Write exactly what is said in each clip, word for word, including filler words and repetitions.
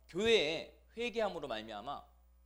교회에 회개함으로 말미암아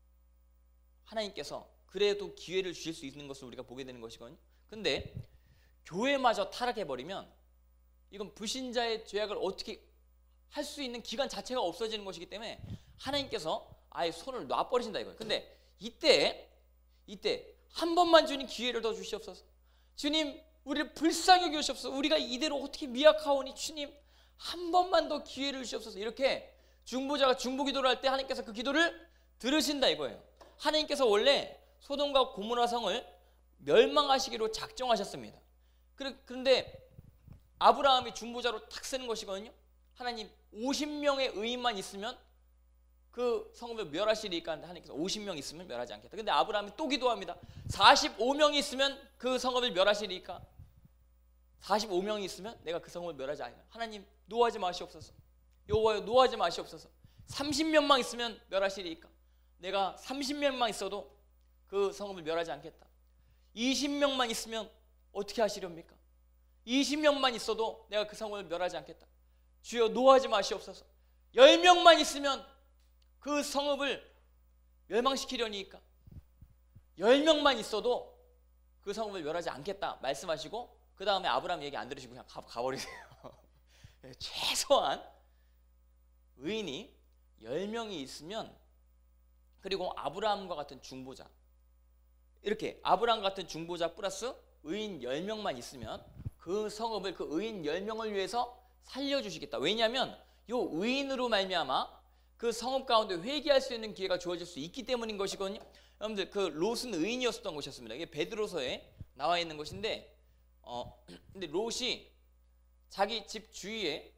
하나님께서 그래도 기회를 주실 수 있는 것을 우리가 보게 되는 것이거든요. 근데 교회마저 타락해버리면 이건 불신자의 죄악을 어떻게 할 수 있는 기간 자체가 없어지는 것이기 때문에 하나님께서 아예 손을 놔버리신다 이거예요. 근데 이때 이때 한 번만 주님 기회를 더 주시옵소서. 주님 우리를 불쌍히 여기옵소서. 우리가 이대로 어떻게 미약하오니 주님 한 번만 더 기회를 주시옵소서. 이렇게 중보자가 중보 기도를 할 때 하나님께서 그 기도를 들으신다 이거예요. 하나님께서 원래 소돔과 고모라 성을 멸망하시기로 작정하셨습니다. 그런데 아브라함이 중보자로 탁 쓰는 것이거든요. 하나님 오십 명의 의인만 있으면 그 성읍을 멸하시리까 하는데 하나님께서 오십 명 있으면 멸하지 않겠다. 근데 아브라함이 또 기도합니다. 사십오 명이 있으면 그 성읍을 멸하시리까? 사십오 명이 있으면 내가 그 성읍을 멸하지 않으리라. 하나님 노하지 마시옵소서. 여호와여 노하지 마시옵소서. 삼십 명만 있으면 멸하시리까? 내가 삼십 명만 있어도 그 성읍을 멸하지 않겠다. 이십 명만 있으면 어떻게 하시렵니까? 이십 명만 있어도 내가 그 성읍을 멸하지 않겠다. 주여 노하지 마시옵소서. 십 명만 있으면 그 성읍을 멸망시키려니까 십 명만 있어도 그 성읍을 멸하지 않겠다 말씀하시고 그 다음에 아브라함 얘기 안 들으시고 그냥 가, 가버리세요. 최소한 의인이 십 명이 있으면, 그리고 아브라함과 같은 중보자, 이렇게 아브라함 같은 중보자 플러스 의인 십 명만 있으면 그 성읍을 그 의인 십 명을 위해서 살려주시겠다. 왜냐하면 이 의인으로 말미암아 그 성읍 가운데 회개할 수 있는 기회가 주어질 수 있기 때문인 것이거든요. 여러분들 그 롯은 의인이었었던 것이었습니다. 이게 베드로서에 나와 있는 것인데, 어 근데 롯이 자기 집 주위에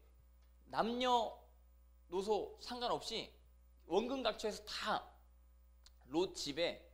남녀노소 상관없이 원근각처에서 다 롯 집에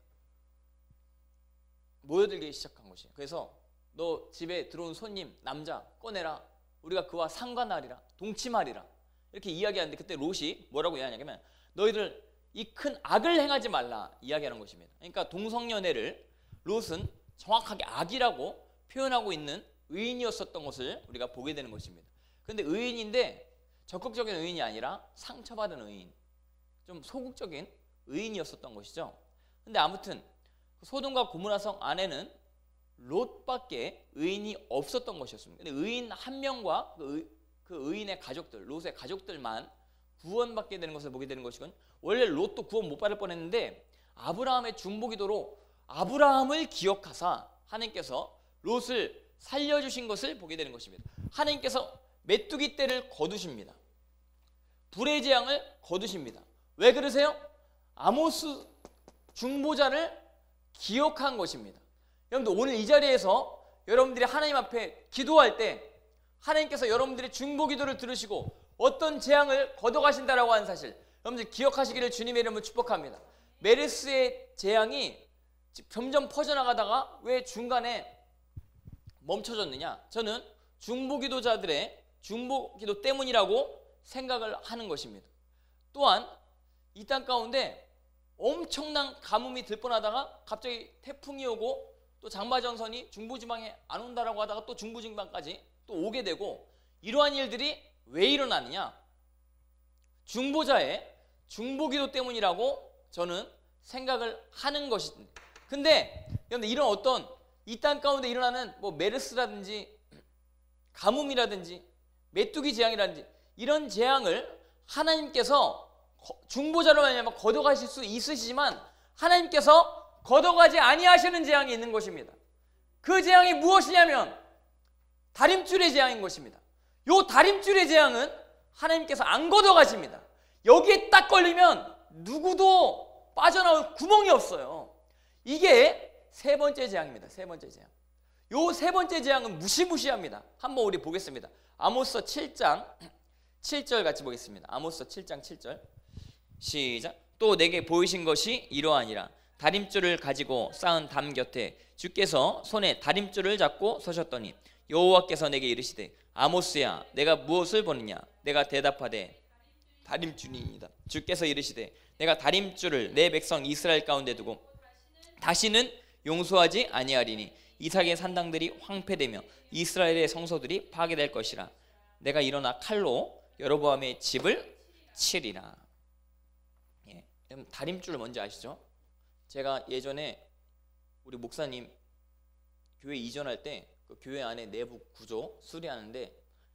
모여들기 시작한 것이에요. 그래서 너 집에 들어온 손님 남자 꺼내라. 우리가 그와 상관하리라. 동침하리라. 이렇게 이야기하는데 그때 롯이 뭐라고 이야기하냐면 너희들 이 큰 악을 행하지 말라 이야기하는 것입니다. 그러니까 동성연애를 롯은 정확하게 악이라고 표현하고 있는 의인이었었던 것을 우리가 보게 되는 것입니다. 그런데 의인인데 적극적인 의인이 아니라 상처받은 의인, 좀 소극적인 의인이었었던 것이죠. 근데 아무튼 소돔과 고모라 성 안에는 롯밖에 의인이 없었던 것이었습니다. 근데 의인 한 명과 그, 의, 그 의인의 가족들, 롯의 가족들만 구원받게 되는 것을 보게 되는 것이건, 원래 롯도 구원 못 받을 뻔했는데 아브라함의 중보기도로 아브라함을 기억하사 하나님께서 롯을 살려주신 것을 보게 되는 것입니다. 하나님께서 메뚜기 떼를 거두십니다. 불의 재앙을 거두십니다. 왜 그러세요? 아모스 중보자를 기억한 것입니다. 여러분들 오늘 이 자리에서 여러분들이 하나님 앞에 기도할 때 하나님께서 여러분들의 중보기도를 들으시고 어떤 재앙을 걷어가신다라고 하는 사실, 여러분들 기억하시기를 주님의 이름으로 축복합니다. 메르스의 재앙이 점점 퍼져나가다가 왜 중간에 멈춰졌느냐? 저는 중보기도자들의 중보기도 때문이라고 생각을 하는 것입니다. 또한 이 땅 가운데 엄청난 가뭄이 들뻔하다가 갑자기 태풍이 오고 또 장마전선이 중부지방에 안 온다라고 하다가 또 중부지방까지 또 오게 되고, 이러한 일들이 왜 일어나느냐? 중보자의 중보기도 때문이라고 저는 생각을 하는 것인데, 근데 이런 어떤 이 땅 가운데 일어나는 뭐 메르스라든지 가뭄이라든지 메뚜기 재앙이라든지 이런 재앙을 하나님께서 중보자로 말미암아 걷어가실 수 있으시지만 하나님께서 걷어가지 아니하시는 재앙이 있는 것입니다. 그 재앙이 무엇이냐면 다림줄의 재앙인 것입니다. 요 다림줄의 재앙은 하나님께서 안 걷어가십니다. 여기에 딱 걸리면 누구도 빠져나올 구멍이 없어요. 이게 세 번째 재앙입니다. 세 번째 재앙. 요 세 번째 재앙은 무시무시합니다. 한번 우리 보겠습니다. 아모스 칠 장 칠 절 같이 보겠습니다. 아모스 칠 장 칠 절 시작. 또 내게 보이신 것이 이러하니라. 다림줄을 가지고 쌓은 담 곁에 주께서 손에 다림줄을 잡고 서셨더니 여호와께서 내게 이르시되 아모스야 내가 무엇을 보느냐? 내가 대답하되 다림줄이니이다. 주께서 이르시되 내가 다림줄을 내 백성 이스라엘 가운데 두고 다시는 용서하지 아니하리니 이삭의 산당들이 황폐되며 이스라엘의 성소들이 파괴될 것이라. 내가 일어나 칼로 여로보암의 집을 치리라. 다림줄 뭔지 아시죠? 제가 예전에 우리 목사님 교회 이전할 때 그 교회 안에 내부 구조 수리하는데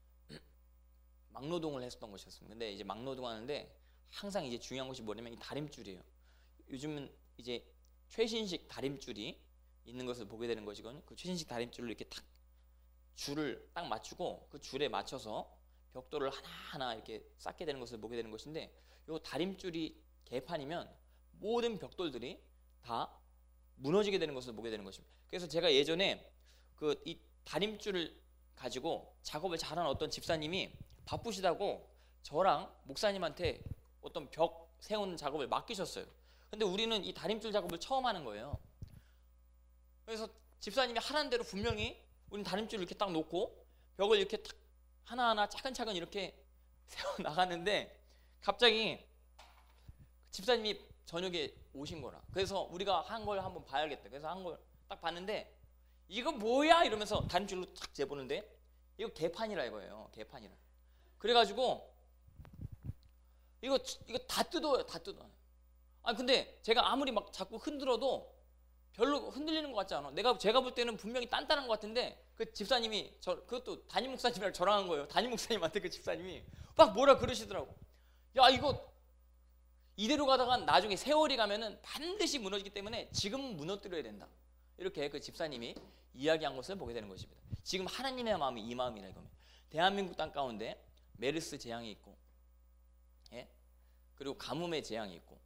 막노동을 했었던 것이었습니다. 근데 이제 막노동하는데 항상 이제 중요한 것이 뭐냐면 이 다림줄이에요. 요즘은 이제 최신식 다림줄이 있는 것을 보게 되는 것이거든요. 그 최신식 다림줄을 이렇게 딱 줄을 딱 맞추고 그 줄에 맞춰서 벽돌을 하나하나 이렇게 쌓게 되는 것을 보게 되는 것인데, 이 다림줄이 개판이면 모든 벽돌들이 다 무너지게 되는 것을 보게 되는 것입니다. 그래서 제가 예전에 그 이 다림줄을 가지고 작업을 잘하는 어떤 집사님이 바쁘시다고 저랑 목사님한테 어떤 벽 세우는 작업을 맡기셨어요. 근데 우리는 이 다림줄 작업을 처음 하는 거예요. 그래서 집사님이 하라는 대로 분명히 우리는 다림줄을 이렇게 딱 놓고 벽을 이렇게 딱 하나하나 차근차근 이렇게 세워 나가는데, 갑자기 집사님이 저녁에 오신 거라. 그래서 우리가 한 걸 한번 봐야겠다. 그래서 한 걸 딱 봤는데, 이거 뭐야 이러면서 다림줄로 탁 재보는데 이거 개판이라 이거예요. 개판이라. 그래가지고 이거 이거 다 뜯어요. 다 뜯어요. 아 근데 제가 아무리 막 자꾸 흔들어도 별로 흔들리는 것 같지 않아. 내가 제가 볼 때는 분명히 단단한 것 같은데, 그 집사님이 저 그것도 담임 목사님이랑 저랑 한 거예요. 담임 목사님한테 그 집사님이 막 뭐라 그러시더라고. 야 이거 이대로 가다가 나중에 세월이 가면은 반드시 무너지기 때문에 지금 무너뜨려야 된다. 이렇게 그 집사님이 이야기한 것을 보게 되는 것입니다. 지금 하나님의 마음이 이 마음이라 이겁니다. 대한민국 땅 가운데 메르스 재앙이 있고, 예? 그리고 가뭄의 재앙이 있고,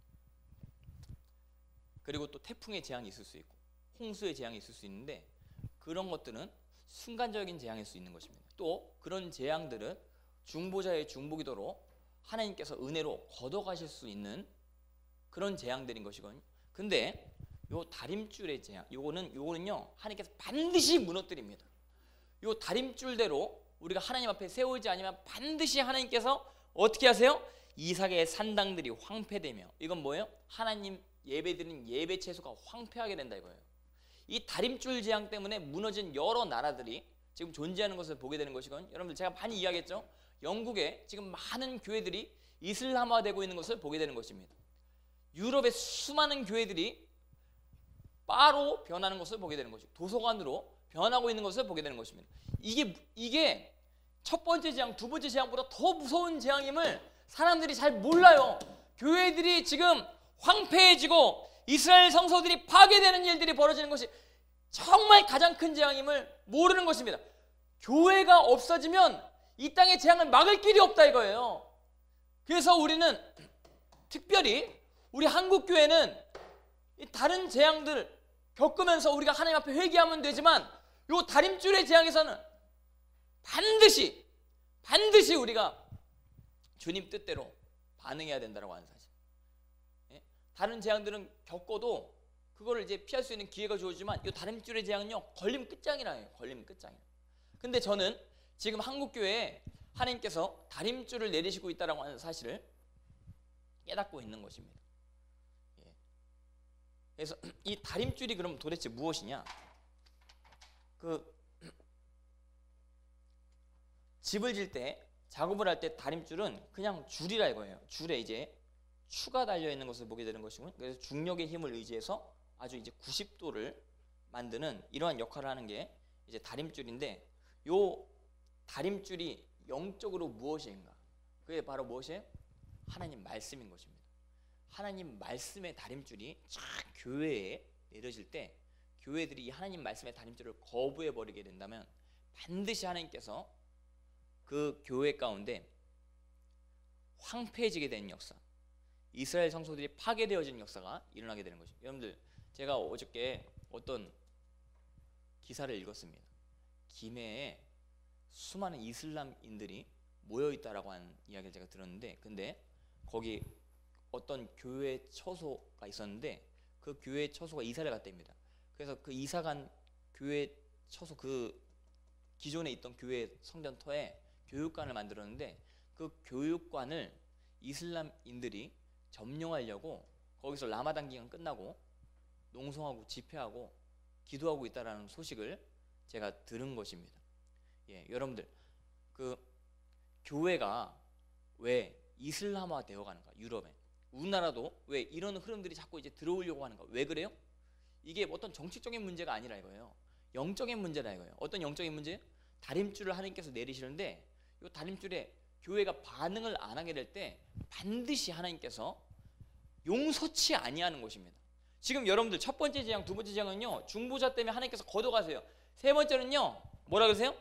그리고 또 태풍의 재앙이 있을 수 있고, 홍수의 재앙이 있을 수 있는데, 그런 것들은 순간적인 재앙일 수 있는 것입니다. 또 그런 재앙들은 중보자의 중보기도로 하나님께서 은혜로 걷어가실 수 있는 그런 재앙들인 것이거든요. 근데 요 다림줄의 재앙, 요거는 요거는요 하나님께서 반드시 무너뜨립니다. 요 다림줄대로 우리가 하나님 앞에 세우지 않으면 반드시 하나님께서 어떻게 하세요? 이삭의 산당들이 황폐되며, 이건 뭐예요? 하나님 예배드리는 예배 채소가 황폐하게 된다 이거예요. 이 다림줄 재앙 때문에 무너진 여러 나라들이 지금 존재하는 것을 보게 되는 것이거든요. 여러분들 제가 많이 이야기했죠. 영국에 지금 많은 교회들이 이슬람화되고 있는 것을 보게 되는 것입니다. 유럽의 수많은 교회들이 바로 변하는 것을 보게 되는 것이고, 도서관으로 변하고 있는 것을 보게 되는 것입니다. 이게 이게 첫 번째 재앙, 두 번째 재앙보다 더 무서운 재앙임을 사람들이 잘 몰라요. 교회들이 지금 황폐해지고 이스라엘 성소들이 파괴되는 일들이 벌어지는 것이 정말 가장 큰 재앙임을 모르는 것입니다. 교회가 없어지면 이 땅의 재앙을 막을 길이 없다 이거예요. 그래서 우리는 특별히 우리 한국 교회는 이 다른 재앙들 겪으면서 우리가 하나님 앞에 회개하면 되지만, 요 다림줄의 재앙에서는 반드시 반드시 우리가 주님 뜻대로 반응해야 된다고 하는 사실. 예? 다른 재앙들은 겪어도 그거를 이제 피할 수 있는 기회가 주어지만, 이 다림줄의 재앙은요 걸림 끝장이라요. 걸림 끝장이라. 근데 저는 지금 한국 교회에 하나님께서 다림줄을 내리시고 있다라고 하는 사실을 깨닫고 있는 것입니다. 예. 그래서 이 다림줄이 그럼 도대체 무엇이냐? 그 집을 질 때, 작업을 할 때 다림줄은 그냥 줄이라 이거예요. 줄에 이제 추가 달려 있는 것을 보게 되는 것이고, 그래서 중력의 힘을 의지해서 아주 이제 구십 도를 만드는 이러한 역할을 하는 게 이제 다림줄인데, 요 다림줄이 영적으로 무엇인가? 그게 바로 무엇이에요? 하나님 말씀인 것입니다. 하나님 말씀의 다림줄이 쫙 교회에 내려질 때, 교회들이 이 하나님 말씀의 다림줄을 거부해 버리게 된다면 반드시 하나님께서 그 교회 가운데 황폐해지게 되는 역사, 이스라엘 성소들이 파괴되어지는 역사가 일어나게 되는 것입니다. 여러분들, 제가 어저께 어떤 기사를 읽었습니다. 김해에 수많은 이슬람인들이 모여있다라고 하는 이야기를 제가 들었는데, 근데 거기 어떤 교회 처소가 있었는데 그 교회 처소가 이사를 갔답니다. 그래서 그 이사간 교회 처소, 그 기존에 있던 교회 성전터에 교육관을 만들었는데, 그 교육관을 이슬람인들이 점령하려고 거기서 라마단 기간 끝나고 농성하고 집회하고 기도하고 있다라는 소식을 제가 들은 것입니다. 예, 여러분들, 그 교회가 왜 이슬람화 되어 가는가? 유럽에 우리나라도 왜 이런 흐름들이 자꾸 이제 들어오려고 하는 거? 왜 그래요? 이게 어떤 정치적인 문제가 아니라 이거예요. 영적인 문제다 이거예요. 어떤 영적인 문제? 다림줄을 하나님께서 내리시는데 이 다림줄에 교회가 반응을 안 하게 될 때 반드시 하나님께서 용서치 아니하는 것입니다. 지금 여러분들 첫 번째 재앙, 두 번째 재앙은요 중보자 때문에 하나님께서 걷어가세요. 세 번째는요 뭐라 그러세요?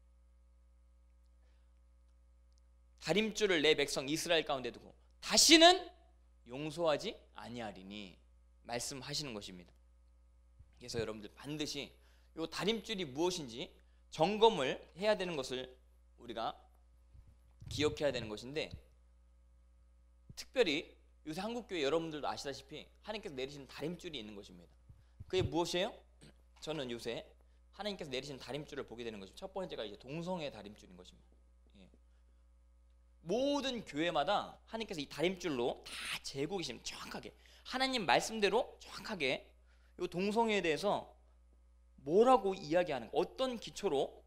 다림줄을 내 백성 이스라엘 가운데 두고 다시는 용서하지 아니하리니 말씀하시는 것입니다. 그래서 여러분들 반드시 이 다림줄이 무엇인지 점검을 해야 되는 것을 우리가 기억해야 되는 것인데, 특별히 요새 한국교회 여러분들도 아시다시피 하나님께서 내리시는 다림줄이 있는 것입니다. 그게 무엇이에요? 저는 요새 하나님께서 내리시는 다림줄을 보게 되는 것입니다. 첫 번째가 이제 동성애 다림줄인 것입니다. 예. 모든 교회마다 하나님께서 이 다림줄로 다 재고 계시면 정확하게 하나님 말씀대로 정확하게 이 동성애에 대해서 뭐라고 이야기하는가, 어떤 기초로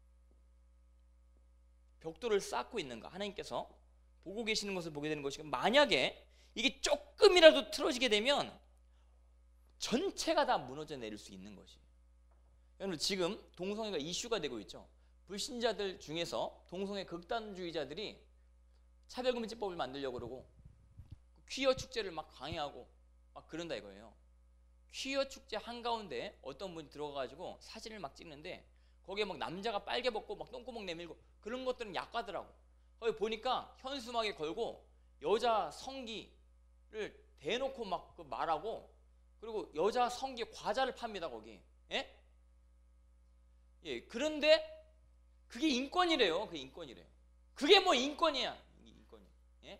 벽돌을 쌓고 있는가 하나님께서 보고 계시는 것을 보게 되는 것이고, 만약에 이게 조금이라도 틀어지게 되면 전체가 다 무너져 내릴 수 있는 것이에요. 여러분 지금 동성애가 이슈가 되고 있죠. 불신자들 중에서 동성애 극단주의자들이 차별금지법을 만들려고 그러고 퀴어 축제를 막 강행하고 막 그런다 이거예요. 퀴어 축제 한가운데 어떤 분이 들어가가지고 사진을 막 찍는데 거기에 막 남자가 빨개 벗고 막 똥구멍 내밀고 그런 것들은 약과더라고. 거기 보니까 현수막에 걸고 여자 성기를 대놓고 막 그 말하고, 그리고 여자 성기 과자를 팝니다 거기. 예? 예. 그런데 그게 인권이래요. 그게 인권이래요. 그게 뭐 인권이야? 인권이. 예?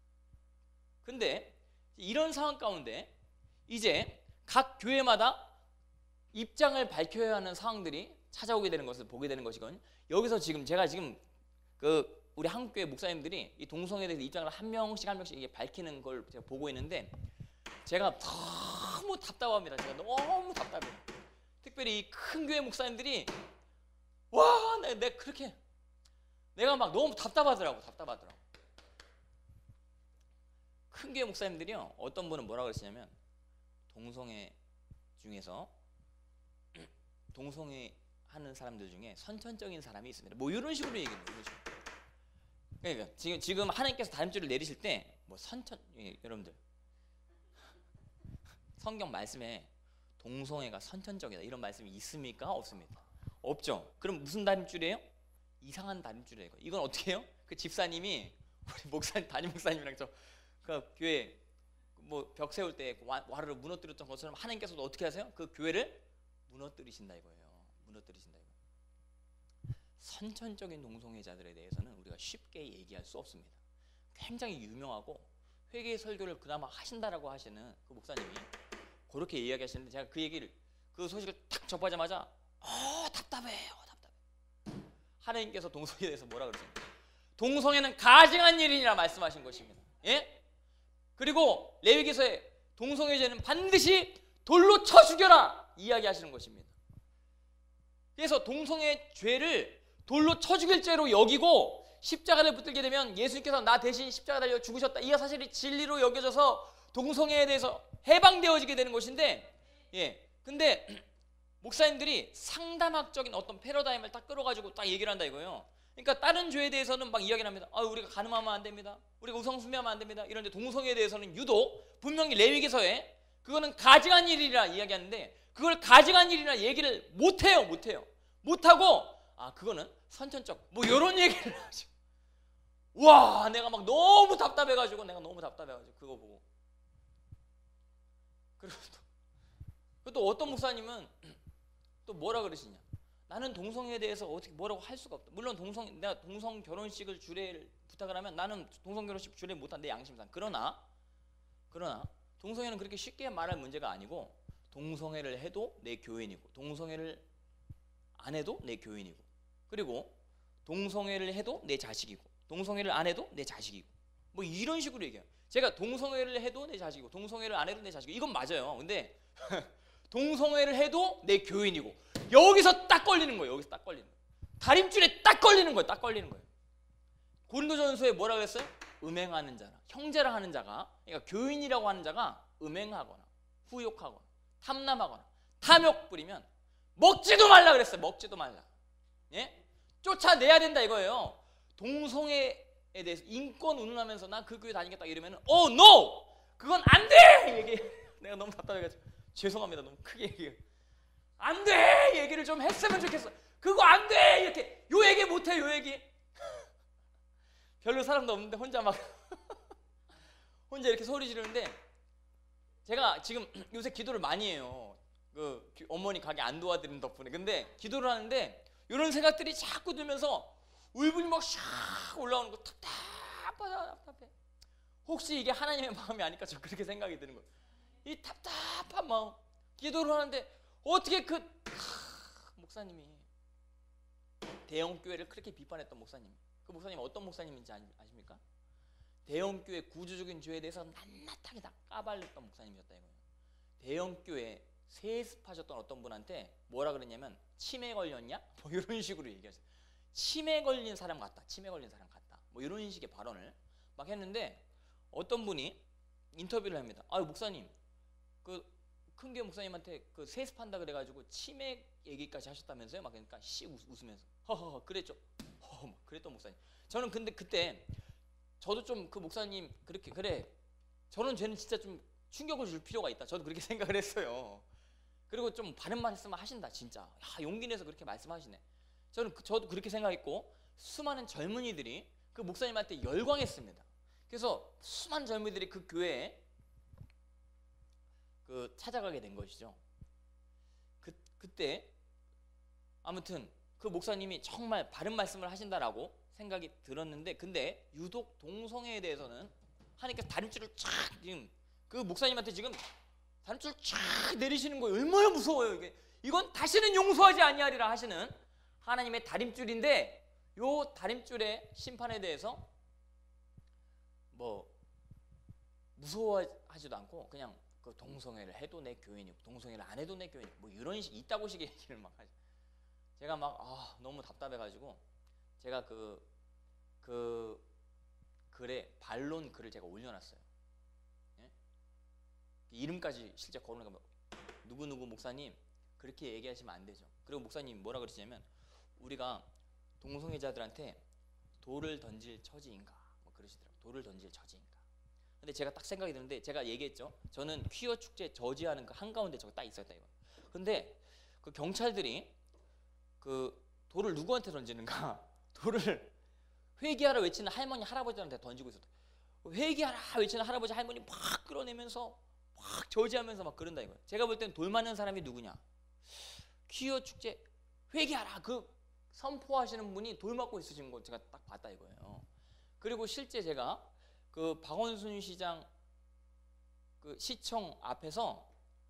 근데 이런 상황 가운데 이제 각 교회마다 입장을 밝혀야 하는 상황들이 찾아오게 되는 것을 보게 되는 것이거든요. 여기서 지금 제가 지금 그 우리 한국교회 목사님들이 이 동성애에 대해서 입장을 한 명씩 한 명씩 이게 밝히는 걸 제가 보고 있는데 제가 너무 답답합니다. 제가 너무 답답해요. 특별히 이 큰 교회 목사님들이 와, 내, 내 그렇게 내가 막 너무 답답하더라고, 답답하더라고. 큰 교회 목사님들이요, 어떤 분은 뭐라 그러시냐면 동성애 중에서 동성애 하는 사람들 중에 선천적인 사람이 있습니다. 뭐 이런 식으로 얘기해요. 이런 식으로. 그러니까 지금 지금 하나님께서 다림줄을 내리실 때 뭐 선천 예, 여러분들 성경 말씀에 동성애가 선천적이다 이런 말씀이 있습니까? 없습니까? 없죠. 그럼 무슨 다림줄이에요? 이상한 다림줄이에요. 이건 어떻게 해요? 그 집사님이 우리 목사님 담임 목사님이랑 저 그 교회 뭐 벽 세울 때 와르르 무너뜨렸던 것처럼 하나님께서도 어떻게 하세요? 그 교회를 무너뜨리신다 이거예요. 무너뜨리신다 이거. 선천적인 동성애자들에 대해서는 우리가 쉽게 얘기할 수 없습니다. 굉장히 유명하고 회개 설교를 그나마 하신다라고 하시는 그 목사님이 그렇게 이야기하시는데 제가 그 얘기를 그 소식을 딱 접하자마자 어 답답해, 어 답답해. 하나님께서 동성애에 대해서 뭐라 그러십니까? 동성애는 가증한 일이니라 말씀하신 것입니다. 예? 그리고 레위기서에 동성애죄는 반드시 돌로 쳐 죽여라 이야기하시는 것입니다. 그래서 동성애 죄를 돌로 쳐 죽일 죄로 여기고 십자가를 붙들게 되면 예수님께서 나 대신 십자가 달려 죽으셨다, 이 사실이 진리로 여겨져서 동성애에 대해서 해방되어지게 되는 것인데, 예, 근데 목사님들이 상담학적인 어떤 패러다임을 딱 끌어가지고 딱 얘기를 한다 이거예요. 그러니까 다른 죄에 대해서는 막 이야기를 합니다. 아, 우리가 간음하면 안 됩니다. 우리가 우상숭배하면 안 됩니다. 이런데 동성애에 대해서는 유독 분명히 레위기서에 그거는 가증한 일이라 이야기하는데 그걸 가증한 일이라 얘기를 못해요. 못해요. 못하고 아 그거는 선천적 뭐 이런 얘기를 하죠. 와, 내가 막 너무 답답해가지고 내가 너무 답답해가지고 그거 보고. 그리고 또, 또 어떤 목사님은 또 뭐라 그러시냐, 나는 동성애에 대해서 어떻게 뭐라고 할 수가 없다. 물론 동성 내가 동성 결혼식을 주례를 부탁을 하면 나는 동성 결혼식 주례 못한 내 양심상. 그러나 그러나 동성애는 그렇게 쉽게 말할 문제가 아니고 동성애를 해도 내 교인이고 동성애를 안 해도 내 교인이고 그리고 동성애를 해도 내 자식이고 동성애를 안 해도 내 자식이고 뭐 이런 식으로 얘기해요. 제가 동성애를 해도 내 자식이고 동성애를 안 해도 내 자식이고 이건 맞아요. 근데 동성애를 해도 내 교인이고 여기서 딱 걸리는 거예요. 여기서 딱 걸리는 거예요. 다림줄에 딱 걸리는 거예요. 딱 걸리는 거예요. 고린도전서에 뭐라 그랬어요? 음행하는 자라. 형제라 하는 자가, 그러니까 교인이라고 하는 자가 음행하거나 후욕하거나 탐남하거나 탐욕 부리면 먹지도 말라 그랬어요. 먹지도 말라. 예? 쫓아내야 된다 이거예요. 동성애에 대해서 인권 운운하면서 난 그 교회 다니겠다 이러면은 오 노! 그건 안 돼! 얘기 내가 너무 답답해가지고 죄송합니다. 너무 크게 얘기해. 안 돼! 얘기를 좀 했으면 좋겠어. 그거 안 돼! 이렇게 요 얘기 못해 요 얘기. 별로 사람도 없는데 혼자 막 혼자 이렇게 소리 지르는데 제가 지금 요새 기도를 많이 해요. 그 어머니 가게 안 도와드리는 덕분에. 근데 기도를 하는데 이런 생각들이 자꾸 들면서 울분이 막 샥 올라오는 거 답답하다 답답해. 혹시 이게 하나님의 마음이 아닐까 저 그렇게 생각이 드는 거예요. 이 답답한 마음. 기도를 하는데 어떻게 그 하, 목사님이 대형 교회를 그렇게 비판했던 목사님, 그 목사님 어떤 목사님인지 아십니까? 대형 교회 구조적인 죄에 대해서 낱낱하게 다 까발렸던 목사님이었다 이거예요. 대형 교회 세습하셨던 어떤 분한테 뭐라 그랬냐면 치매 걸렸냐? 뭐 이런 식으로 얘기하셨어요. 치매 걸린 사람 같다. 치매 걸린 사람 같다. 뭐 이런 식의 발언을 막 했는데 어떤 분이 인터뷰를 합니다. 아유 목사님, 그 큰 교회 목사님한테 그 세습한다 그래가지고 치매 얘기까지 하셨다면서요? 막 그러니까 씩 웃으면서 허허허 그랬죠. 허허 막 그랬던 목사님. 저는 근데 그때 저도 좀 그 목사님 그렇게 그래. 저는 쟤는 진짜 좀 충격을 줄 필요가 있다. 저도 그렇게 생각을 했어요. 그리고 좀 바른 말씀을 하신다 진짜. 야, 용기 내서 그렇게 말씀하시네. 저는 그, 저도 그렇게 생각했고 수많은 젊은이들이 그 목사님한테 열광했습니다. 그래서 수많은 젊은이들이 그 교회에 그 찾아가게 된 것이죠. 그, 그때 아무튼 그 목사님이 정말 바른 말씀을 하신다라고 생각이 들었는데 근데 유독 동성애에 대해서는 하나님께서 다림줄을 쫙 지금 그 목사님한테 지금 다림줄을 쫙 내리시는 거예요. 얼마나 무서워요 이게. 이건 다시는 용서하지 아니하리라 하시는 하나님의 다림줄인데 요 다림줄의 심판에 대해서 뭐 무서워하지도 않고 그냥 그 동성애를 해도 내 교인이고 동성애를 안 해도 내 교인이고 뭐 이런 식 이따고 식의 얘기를 막 하죠. 제가 막 아, 너무 답답해가지고 제가 그, 그 글에 반론 글을 제가 올려놨어요. 예? 이름까지 실제 거론해가면 누구누구 목사님 그렇게 얘기하시면 안 되죠. 그리고 목사님 뭐라 그러시냐면 우리가 동성애자들한테 돌을 던질 처지인가 뭐 그러시더라고요. 돌을 던질 처지인가. 근데 제가 딱 생각이 드는데 제가 얘기했죠. 저는 퀴어 축제 저지하는 그 한가운데 저거 딱 있었다 이거. 근데 그 경찰들이 그 돌을 누구한테 던지는가? 돌을 회개하라 외치는 할머니 할아버지한테 던지고 있었다. 회개하라 외치는 할아버지 할머니 막 끌어내면서 막 저지하면서 막 그런다 이거예요. 제가 볼 땐 돌 맞는 사람이 누구냐? 퀴어 축제 회개하라 그 선포하시는 분이 돌 맞고 있으신 거 제가 딱 봤다 이거예요. 그리고 실제 제가 그 박원순 시장 그 시청 앞에서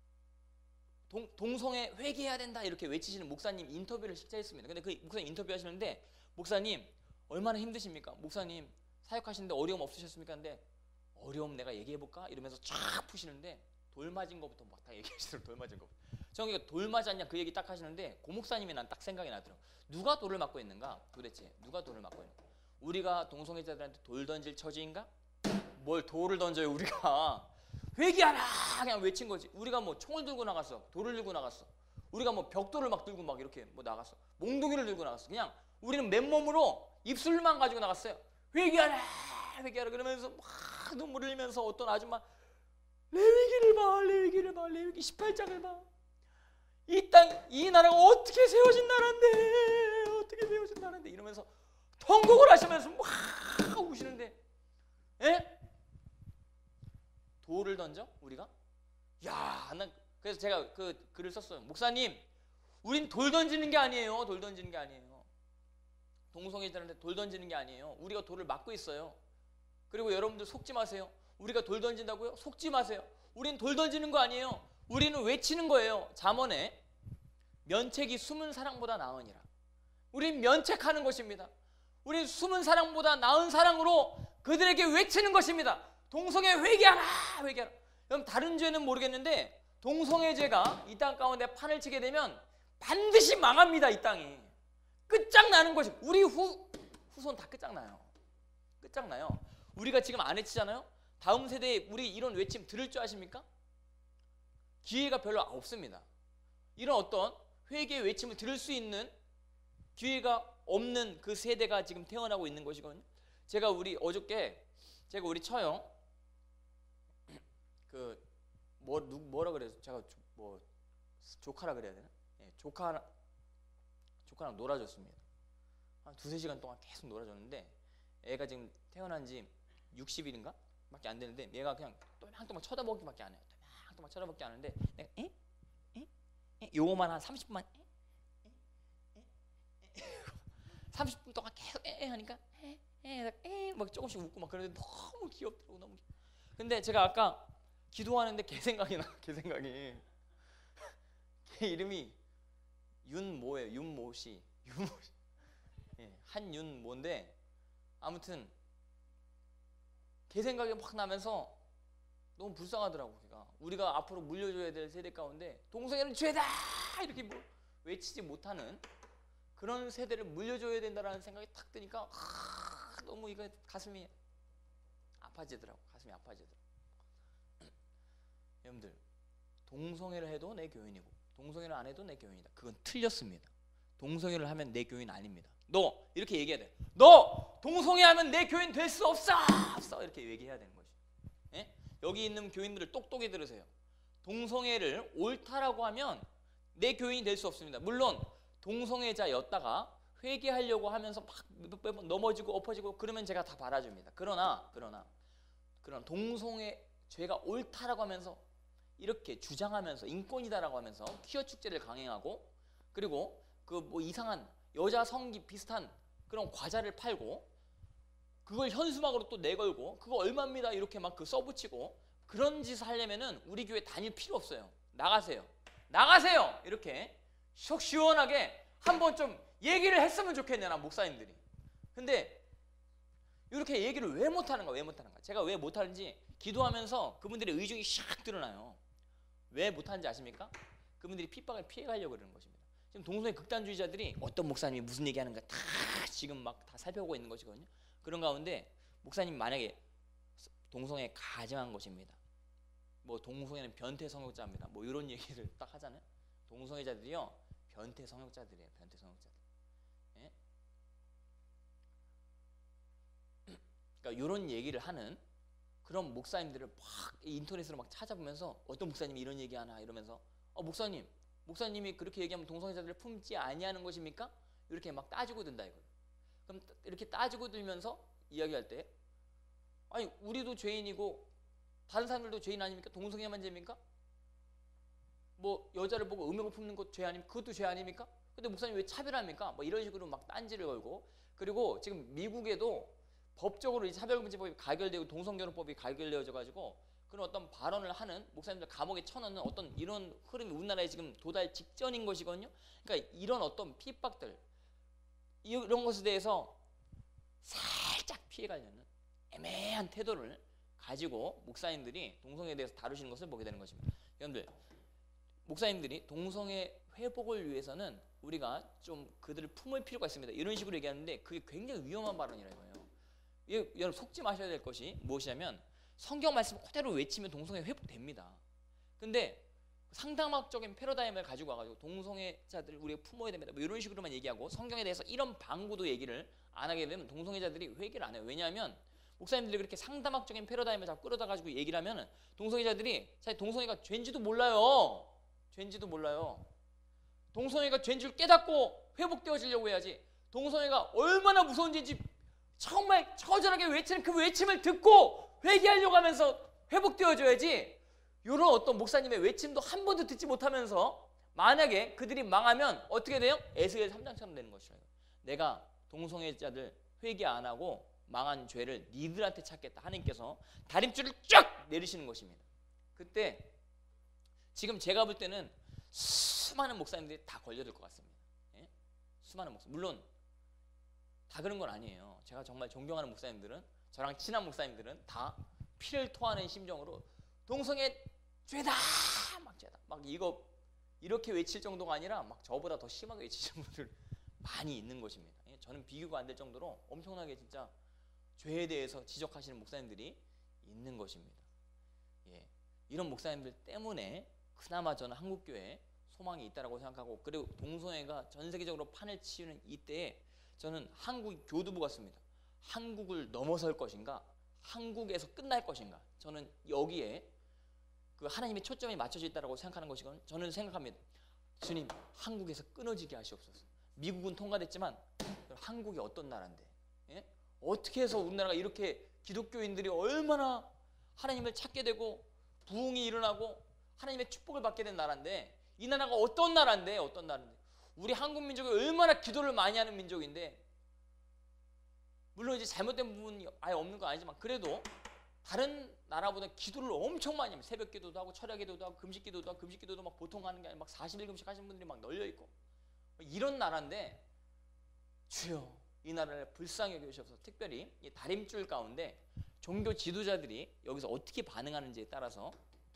동, 동성애 회개해야 된다 이렇게 외치시는 목사님 인터뷰를 실제 했습니다. 근데 그 목사님 인터뷰 하시는데 목사님 얼마나 힘드십니까? 목사님 사역하시는데 어려움 없으셨습니까? 근데 어려움 내가 얘기해볼까? 이러면서 쫙 푸시는데 돌 맞은 것부터 막 다 얘기하시더라고요. 돌 맞은 것부터. 저는 돌 맞았냐 그 얘기 딱 하시는데 고 목사님이 난 딱 생각이 나더라고요. 누가 돌을 맞고 있는가? 도대체 누가 돌을 맞고 있는가? 우리가 동성애자들한테 돌 던질 처지인가? 뭘 돌을 던져요 우리가. 회개하라 그냥 외친 거지. 우리가 뭐 총을 들고 나갔어, 돌을 들고 나갔어, 우리가 뭐 벽돌을 막 들고 막 이렇게 뭐 나갔어, 몽둥이를 들고 나갔어. 그냥 우리는 맨몸으로 입술만 가지고 나갔어요. 회개하라 회개하라 그러면서 막 눈물 흘리면서 어떤 아줌마 레위기를 봐 레위기를 봐 레위기 십팔 장을 봐. 이 땅 이 나라가 어떻게 세워진 나라인데 어떻게 세워진 나라인데 이러면서 통곡을 하시면서 막 우시는데 예? 돌을 던져? 우리가? 야, 난 그래서 제가 그 글을 썼어요. 목사님, 우린 돌 던지는 게 아니에요. 돌 던지는 게 아니에요. 동성애자들한테 돌 던지는 게 아니에요. 우리가 돌을 막고 있어요. 그리고 여러분들 속지 마세요. 우리가 돌 던진다고요? 속지 마세요. 우린 돌 던지는 거 아니에요. 우리는 외치는 거예요. 잠언에 면책이 숨은 사랑보다 나으니라. 우린 면책하는 것입니다. 우린 숨은 사랑보다 나은 사랑으로 그들에게 외치는 것입니다. 동성애 회개하라 회개하라. 그럼 다른 죄는 모르겠는데 동성애죄가 이 땅 가운데 판을 치게 되면 반드시 망합니다. 이 땅이 끝장나는 것이. 우리 후, 후손 다 끝장나요. 끝장나요. 우리가 지금 안 외치잖아요. 다음 세대에 우리 이런 외침 들을 줄 아십니까? 기회가 별로 없습니다. 이런 어떤 회개의 외침을 들을 수 있는 기회가 없는 그 세대가 지금 태어나고 있는 것이거든요. 제가 우리 어저께 제가 우리 처형 그 뭐 누 뭐라 그래서 제가 조, 뭐 조카라 그래야 되나? 예, 조카 조카랑 놀아줬습니다. 한 두세 시간 동안 계속 놀아줬는데 애가 지금 태어난 지 육십 일인가? 밖에 안 되는데 얘가 그냥 또망또망 쳐다보기밖에 안 해요. 또망또망 쳐다보기 안 하는데 내가 에? 에? 에? 요거만 한 삼십 분만 에? 에? 에? 에? 삼십 분 동안 계속 에? 하니까 에? 에? 에? 막 조금씩 웃고 막 그러는데 너무 귀엽더라고. 너무 귀엽. 근데 제가 아까 기도하는데 걔 생각이 나. 걔 생각이 걔 이름이 윤모예요. 윤모씨. 윤모씨. 예, 한윤모인데 아무튼 걔 생각이 막 나면서 너무 불쌍하더라고. 걔가 우리가 앞으로 물려줘야 될 세대 가운데 동성애는 죄다 이렇게 뭐 외치지 못하는 그런 세대를 물려줘야 된다라는 생각이 탁 드니까 아, 너무 이거 가슴이 아파지더라고. 가슴이 아파지더라고. 여러분들 동성애를 해도 내 교인이고 동성애를 안 해도 내 교인이다. 그건 틀렸습니다. 동성애를 하면 내 교인 아닙니다. 너 이렇게 얘기해야 돼. 너 동성애하면 내 교인 될 수 없어. 없어. 이렇게 얘기해야 되는 거지. 예? 여기 있는 교인들을 똑똑히 들으세요. 동성애를 옳다라고 하면 내 교인이 될 수 없습니다. 물론 동성애자였다가 회개하려고 하면서 막 몇 번 넘어지고 엎어지고 그러면 제가 다 받아줍니다. 그러나 그러나 그런 동성애 죄가 옳다라고 하면서 이렇게 주장하면서 인권이다라고 하면서 퀴어 축제를 강행하고 그리고 그 뭐 이상한 여자 성기 비슷한 그런 과자를 팔고 그걸 현수막으로 또 내걸고 그거 얼마입니다 이렇게 막 그 써붙이고 그런 짓을 하려면은 우리 교회 다닐 필요 없어요. 나가세요. 나가세요. 이렇게 속 시원하게 한번 좀 얘기를 했으면 좋겠네 나 목사님들이. 근데 이렇게 얘기를 왜 못하는가 왜 못하는가 제가 왜 못하는지 기도하면서 그분들의 의중이 샥 드러나요. 왜 못하는지 아십니까? 그분들이 핍박을 피해가려고 그러는 것입니다. 지금 동성애 극단주의자들이 어떤 목사님이 무슨 얘기하는가 다 지금 막 다 살펴보고 있는 것이거든요. 그런 가운데 목사님이 만약에 동성애 가정한 것입니다. 뭐 동성애는 변태 성욕자입니다. 뭐 이런 얘기를 딱 하잖아요. 동성애자들이요 변태 성욕자들이에요. 변태 성욕자들. 예? 그러니까 이런 얘기를 하는 그런 목사님들을 막 인터넷으로 막 찾아보면서 어떤 목사님이 이런 얘기하나 이러면서 어 목사님, 목사님이 그렇게 얘기하면 동성애자들을 품지 아니하는 것입니까? 이렇게 막 따지고 든다 이거예요. 그럼 이렇게 따지고 들면서 이야기할 때 아니 우리도 죄인이고 다른 사람들도 죄인 아닙니까? 동성애만 죄입니까? 뭐 여자를 보고 음욕을 품는 것 죄 아닙니까? 그것도 죄 아닙니까? 근데 목사님 왜 차별합니까? 뭐 이런 식으로 막 딴지를 걸고 그리고 지금 미국에도 법적으로 이 차별금지법이 가결되고 동성결혼법이 가결되어져 가지고 그런 어떤 발언을 하는 목사님들 감옥에 쳐넣는 어떤 이런 흐름이 우리나라에 지금 도달 직전인 것이거든요. 그러니까 이런 어떤 핍박들 이런 것에 대해서 살짝 피해가려는 애매한 태도를 가지고 목사님들이 동성애에 대해서 다루시는 것을 보게 되는 것입니다. 여러분들 목사님들이 동성애 회복을 위해서는 우리가 좀 그들을 품을 필요가 있습니다. 이런 식으로 얘기하는데 그게 굉장히 위험한 발언이라는 거예요. 여러분 속지 마셔야 될 것이 무엇이냐면 성경 말씀 그대로 외치면 동성애 회복됩니다. 근데 상담학적인 패러다임을 가지고 와가지고 동성애자들을 우리가 품어야 됩니다. 뭐 이런 식으로만 얘기하고 성경에 대해서 이런 방구도 얘기를 안 하게 되면 동성애자들이 회개를 안 해요. 왜냐하면 목사님들이 그렇게 상담학적인 패러다임을 자꾸 끌어다 가지고 얘기를 하면 동성애자들이 사실 동성애가 죄인지도 몰라요. 죄인지도 몰라요. 동성애가 죄인지를 깨닫고 회복되어지려고 해야지. 동성애가 얼마나 무서운지 정말 처절하게 외치는 그 외침을 듣고 회개하려고 하면서 회복되어져야지. 이런 어떤 목사님의 외침도 한 번도 듣지 못하면서 만약에 그들이 망하면 어떻게 돼요? 에스겔 삼 장처럼 되는 것이에요. 내가 동성애자들 회개 안 하고 망한 죄를 니들한테 찾겠다. 하나님께서 다림줄을 쫙 내리시는 것입니다. 그때 지금 제가 볼 때는 수많은 목사님들이 다 걸려들 것 같습니다. 예? 수많은 목사 물론 다 그런 건 아니에요. 제가 정말 존경하는 목사님들은 저랑 친한 목사님들은 다 피를 토하는 심정으로 동성애 죄다 막 죄다 막 이거 이렇게 외칠 정도가 아니라 막 저보다 더 심하게 외치시는 분들 많이 있는 것입니다. 예? 저는 비교가 안 될 정도로 엄청나게 진짜 죄에 대해서 지적하시는 목사님들이 있는 것입니다. 예, 이런 목사님들 때문에 그나마 저는 한국교회에 소망이 있다고 생각하고, 그리고 동성애가 전 세계적으로 판을 치우는 이때에 저는 한국 교두보가 씁니다. 한국을 넘어설 것인가, 한국에서 끝날 것인가. 저는 여기에 그 하나님의 초점이 맞춰져 있다고 생각하는 것이건 저는 생각합니다. 주님, 한국에서 끊어지게 하시옵소서. 미국은 통과됐지만 한국이 어떤 나라인데, 예? 어떻게 해서 우리나라가 이렇게 기독교인들이 얼마나 하나님을 찾게 되고 부흥이 일어나고 하나님의 축복을 받게 된 나라인데, 이 나라가 어떤 나라인데 어떤 나라인데 우리 한국 민족이 얼마나 기도를 많이 하는 민족인데, 물론 이제 잘못된 부분이 아예 없는 건 아니지만 그래도 다른 나라보다 기도를 엄청 많이 합니다. 새벽 기도도 하고 철야 기도도 하고 금식 기도도 하고, 금식 기도도 막 보통 하는 게 아니라 막 사십 일 금식 하시는 분들이 막 널려 있고 이런 나라인데, 주여 이 나라를 불쌍히 여기셔서 특별히 이 다림줄 가운데 종교 지도자들이 여기서 어떻게 반응하는지에 따라서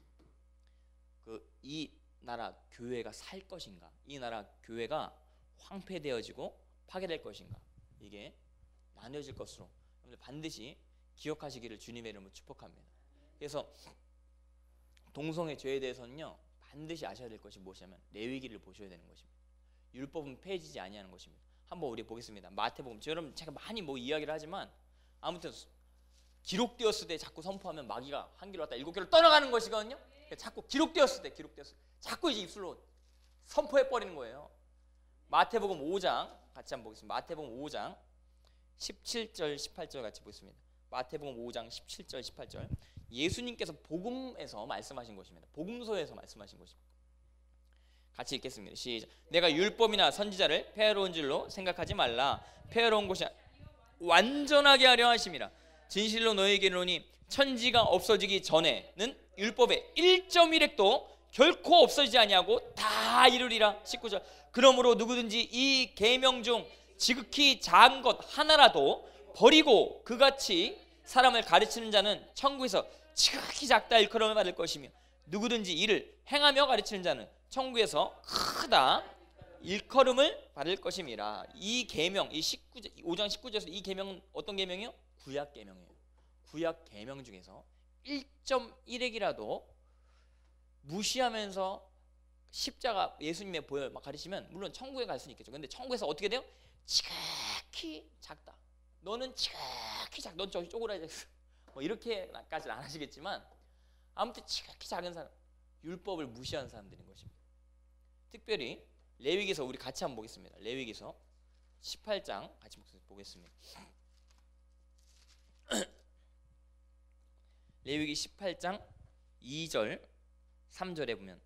그 이 나라 교회가 살 것인가, 이 나라 교회가 황폐되어지고 파괴될 것인가, 이게 나뉘어질 것으로 여러분들 반드시 기억하시기를 주님의 이름으로 축복합니다. 그래서 동성애 죄에 대해서는요 반드시 아셔야 될 것이 무엇이냐면 레위기를 보셔야 되는 것입니다. 율법은 폐해지지 아니하는 것입니다. 한번 우리 보겠습니다. 마태복음. 여러분 제가 많이 뭐 이야기를 하지만 아무튼 기록되었을 때 자꾸 선포하면 마귀가 한 길로 왔다 일곱 길로 떠나가는 것이거든요. 자꾸 기록되었을 때 기록되었을 때 자꾸 이제 입술로 선포해 버리는 거예요. 마태복음 오 장 같이 한번 보겠습니다. 마태복음 오 장 십칠 절 십팔 절 같이 보겠습니다. 마태복음 오 장 십칠 절 십팔 절. 예수님께서 복음에서 말씀하신 것입니다. 복음서에서 말씀하신 것입니다. 같이 읽겠습니다. 시작. 내가 율법이나 선지자를 폐하러운 줄로 생각하지 말라. 폐하러운 것이 완전하게 하려 하심이라. 진실로 너희에게 이르노니 천지가 없어지기 전에는 율법의 일 점 일 획도 결코 없어지지 아니하고 다 이루리라. 십구 절. 그러므로 누구든지 이 계명 중 지극히 작은 것 하나라도 버리고 그같이 사람을 가르치는 자는 천국에서 지극히 작다 일컬음을 받을 것이며, 누구든지 이를 행하며 가르치는 자는 천국에서 크다 일컬음을 받을 것임이라. 이 계명, 이 십구 절, 오 장 십구 절에서 이 계명은 어떤 계명이요? 구약 계명이에요. 구약 계명 중에서 일 점 일 획이라도 무시하면서 십자가 예수님의 보혈 막 가르치면 물론 천국에 갈 수는 있겠죠. 근데 천국에서 어떻게 돼요? 지극히 작다. 너는 지극히 작. 넌 저기 쪼그라져 있어. 뭐 이렇게까지는 안 하시겠지만 아무튼 지극히 작은 사람, 율법을 무시하는 사람들인 것입니다. 특별히 레위기서 우리 같이 한번 보겠습니다. 레위기서 십팔 장 같이 보겠습니다. 레위기 십팔 장 이 절 삼 절에 보면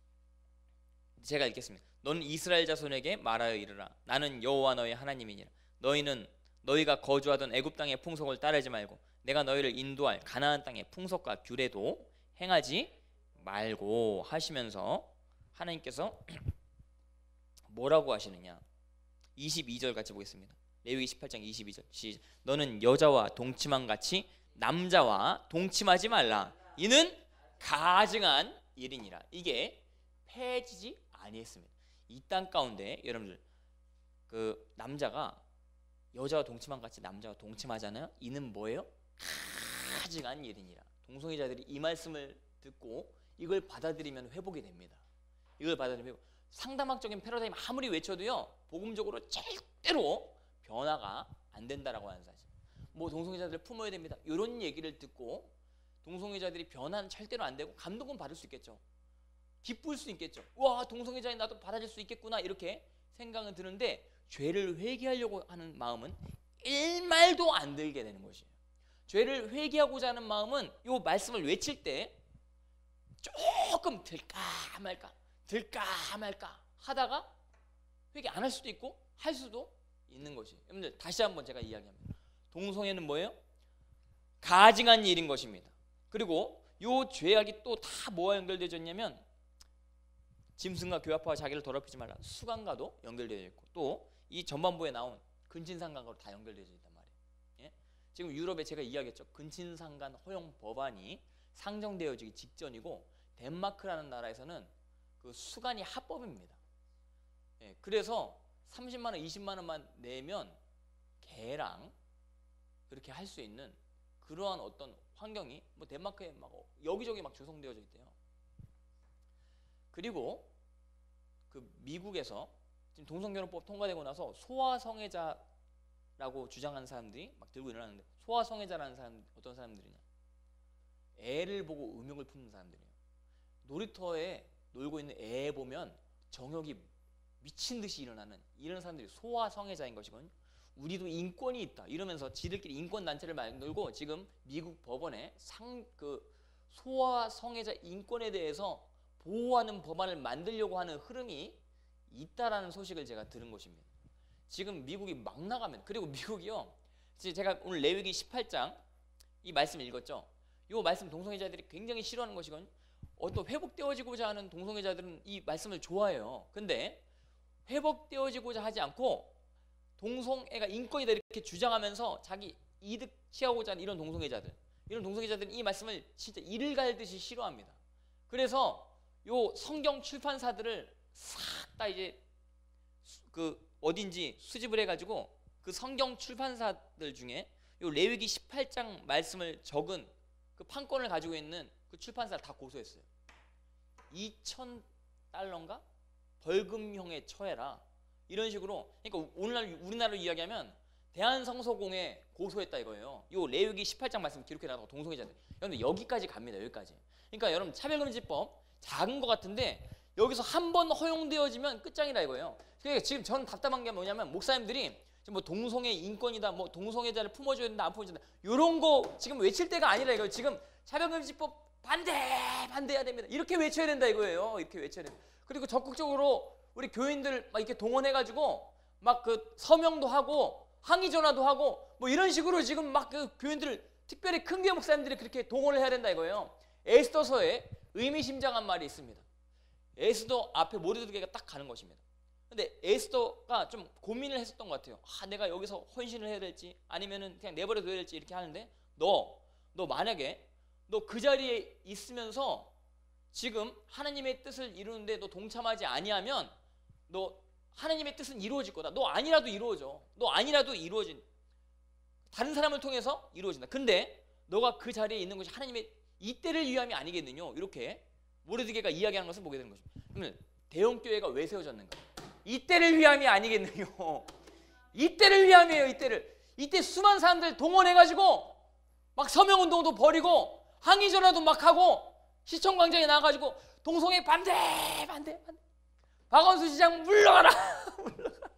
제가 읽겠습니다. 너는 이스라엘 자손에게 말하여 이르라. 나는 여호와 너의 하나님이니라. 너희는 너희가 거주하던 애굽 땅의 풍속을 따르지 말고 내가 너희를 인도할 가나안 땅의 풍속과 규례도 행하지 말고 하시면서 하나님께서 뭐라고 하시느냐. 이십이 절 같이 보겠습니다. 레위기 십팔 장 이십이 절 시작. 너는 여자와 동침한 같이 남자와 동침하지 말라. 이는 가증한 일이니라. 이게 폐해지지 아니했습니다. 이 땅 가운데 여러분들 그 남자가 여자와 동침한 같이 남자와 동침하잖아요. 이는 뭐예요? 가증한 일이니라. 동성애자들이 이 말씀을 듣고 이걸 받아들이면 회복이 됩니다. 이걸 받아들이면 상담학적인 패러다임 아무리 외쳐도요 복음적으로 절대로 변화가 안 된다라고 하는 사실. 뭐 동성애자들을 품어야 됩니다. 이런 얘기를 듣고 동성애자들이 변화는 절대로 안 되고 감동은 받을 수 있겠죠. 기쁠 수 있겠죠. 와, 동성애자인 나도 받아줄 수 있겠구나 이렇게 생각은 드는데 죄를 회개하려고 하는 마음은 일말도 안 들게 되는 것이에요. 죄를 회개하고자 하는 마음은 이 말씀을 외칠 때 조금 들까 말까 들까 말까 하다가 회개 안 할 수도 있고 할 수도 있는 것이에요. 여러분들 다시 한번 제가 이야기합니다. 동성애는 뭐예요? 가증한 일인 것입니다. 그리고 이 죄악이 또 다 뭐와 연결되어 있냐면 짐승과 교합하여 자기를 더럽히지 말라. 수간과도 연결되어 있고 또 이 전반부에 나온 근친상간과도 다 연결되어 있단 말이에요. 예? 지금 유럽에 제가 이야기했죠. 근친상간 허용 법안이 상정되어지기 직전이고 덴마크라는 나라에서는 그 수간이 합법입니다. 예, 그래서 삼십만 원, 이십만 원만 내면 개랑 그렇게 할 수 있는 그러한 어떤 환경이 뭐 덴마크에 막 여기저기 막 조성되어져 있대요. 그리고 그 미국에서 지금 동성결혼법 통과되고 나서 소아성애자라고 주장하는 사람들이 막 들고 일어나는데, 소아성애자라는 사람 어떤 사람들이냐? 애를 보고 음욕을 품는 사람들이에요. 놀이터에 놀고 있는 애 보면 정욕이 미친 듯이 일어나는 이런 사람들이 소아성애자인 것이거든요. 우리도 인권이 있다 이러면서 지들끼리 인권단체를 만들고 지금 미국 법원에 상, 그 소아성애자 인권에 대해서 보호하는 법안을 만들려고 하는 흐름이 있다라는 소식을 제가 들은 것입니다. 지금 미국이 막 나가면, 그리고 미국이요, 제가 오늘 레위기 십팔 장 이 말씀 읽었죠. 이 말씀 동성애자들이 굉장히 싫어하는 것이거든요. 어떤 회복되어지고자 하는 동성애자들은 이 말씀을 좋아해요. 근데 회복되어지고자 하지 않고 동성애가 인권이다 이렇게 주장하면서 자기 이득 취하고자 하는 이런 동성애자들, 이런 동성애자들은 이 말씀을 진짜 이를 갈듯이 싫어합니다. 그래서 요 성경 출판사들을 싹 다 이제 그 어딘지 수집을 해가지고 그 성경 출판사들 중에 요 레위기 십팔 장 말씀을 적은 그 판권을 가지고 있는 그 출판사를 다 고소했어요. 이천 달러인가 벌금형에 처해라 이런 식으로. 그러니까 오늘날 우리나라로 이야기하면 대한성서공회 고소했다 이거예요. 요 레위기 십팔 장 말씀 기록해놔서 동성애자들. 여러분 여기까지 갑니다. 여기까지. 그러니까 여러분 차별금지법 작은 것 같은데 여기서 한 번 허용되어지면 끝장이다 이거예요. 그러니까 지금 저는 답답한 게 뭐냐면 목사님들이 지금 뭐 동성애 인권이다, 뭐 동성애자를 품어줘야 된다, 안 품어줘야 된다 이런 거 지금 외칠 때가 아니라 이거예요. 지금 차별금지법 반대, 반대해야 됩니다. 이렇게 외쳐야 된다 이거예요. 이렇게 외쳐야 된다. 그리고 적극적으로 우리 교인들 막 이렇게 동원해가지고 막 그 서명도 하고 항의 전화도 하고 뭐 이런 식으로 지금 막 그 교인들을 특별히 큰 교회 목사님들이 그렇게 동원을 해야 된다 이거예요. 에스더서에 의미심장한 말이 있습니다. 에스더 앞에 모르드게가 딱 가는 것입니다. 근데 에스더가 좀 고민을 했었던 것 같아요. 아, 내가 여기서 헌신을 해야 될지 아니면은 그냥 내버려둬야 될지 이렇게 하는데 너, 너 만약에 너 그 자리에 있으면서 지금 하나님의 뜻을 이루는데 너 동참하지 아니하면 너 하나님의 뜻은 이루어질 거다. 너 아니라도 이루어져. 너 아니라도 이루어진 다른 사람을 통해서 이루어진다. 근데 너가 그 자리에 있는 것이 하나님의 이때를 위함이 아니겠느냐 이렇게 모르드게가 이야기하는 것을 보게 되는 것입니다. 그러면 대형교회가 왜 세워졌는가? 이때를 위함이 아니겠느냐. 이때를 위함이에요. 이때를. 이때 수많은 사람들 동원해가지고 막 서명운동도 벌이고 항의전화도 막 하고 시청광장에 나가가지고 동성애 반대 반대 반대 박원순 시장 물러가라 물러가라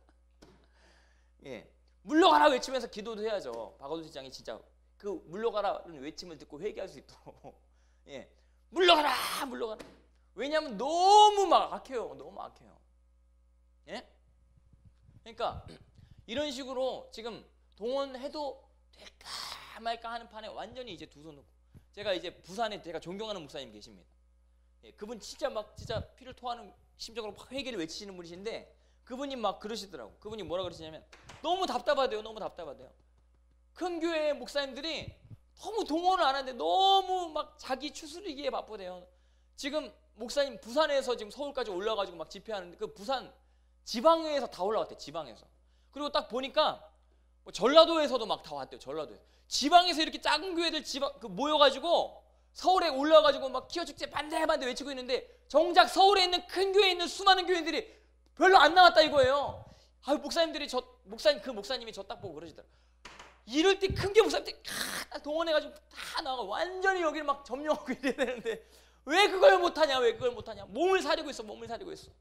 예, 물러가라 외치면서 기도도 해야죠. 박원순 시장이 진짜 그 물러가라는 외침을 듣고 회개할 수 있도록 예, 물러가라 물러가라. 왜냐하면 너무 막 악해요. 너무 악해요. 예? 그러니까 이런 식으로 지금 동원해도 될까 말까 하는 판에 완전히 이제 두 손 놓고, 제가 이제 부산에 제가 존경하는 목사님 계십니다. 예, 그분 진짜 막 진짜 피를 토하는 심정으로 막 회개를 외치시는 분이신데 그분이 막 그러시더라고. 그분이 뭐라 그러시냐면 너무 답답하대요. 너무 답답하대요. 큰 교회 목사님들이 너무 동원을 안 하는데 너무 막 자기 추스리기에 바쁘대요. 지금 목사님 부산에서 지금 서울까지 올라가지고 막 집회하는데 그 부산 지방에서 다 올라왔대. 지방에서. 그리고 딱 보니까 뭐 전라도에서도 막 다 왔대요. 전라도에서. 지방에서 이렇게 작은 교회들 지방 그 모여가지고 서울에 올라가지고 막 기호 축제 반대 반대 외치고 있는데 정작 서울에 있는 큰 교회에 있는 수많은 교인들이 별로 안 나왔다 이거예요. 아 목사님들이 저 목사님 그 목사님이 저 딱 보고 그러시더라. 이럴 때 큰 교회 목사님들이 다 동원해가지고 다 나가 완전히 여기를 막 점령하고 이래야 되는데 왜 그걸 못하냐? 왜 그걸 못하냐? 몸을 사리고 있어. 몸을 사리고 있어.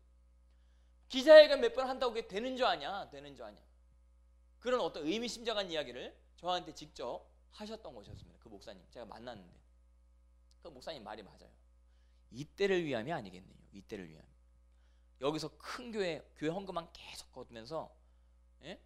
기자회견 몇 번 한다고 그게 되는 줄 아냐? 되는 줄 아냐? 그런 어떤 의미심장한 이야기를 저한테 직접 하셨던 것이었습니다. 그 목사님 제가 만났는데 그 목사님 말이 맞아요. 이때를 위함이 아니겠네요. 이때를 위함. 여기서 큰 교회 교회 헌금만 계속 거두면서 예?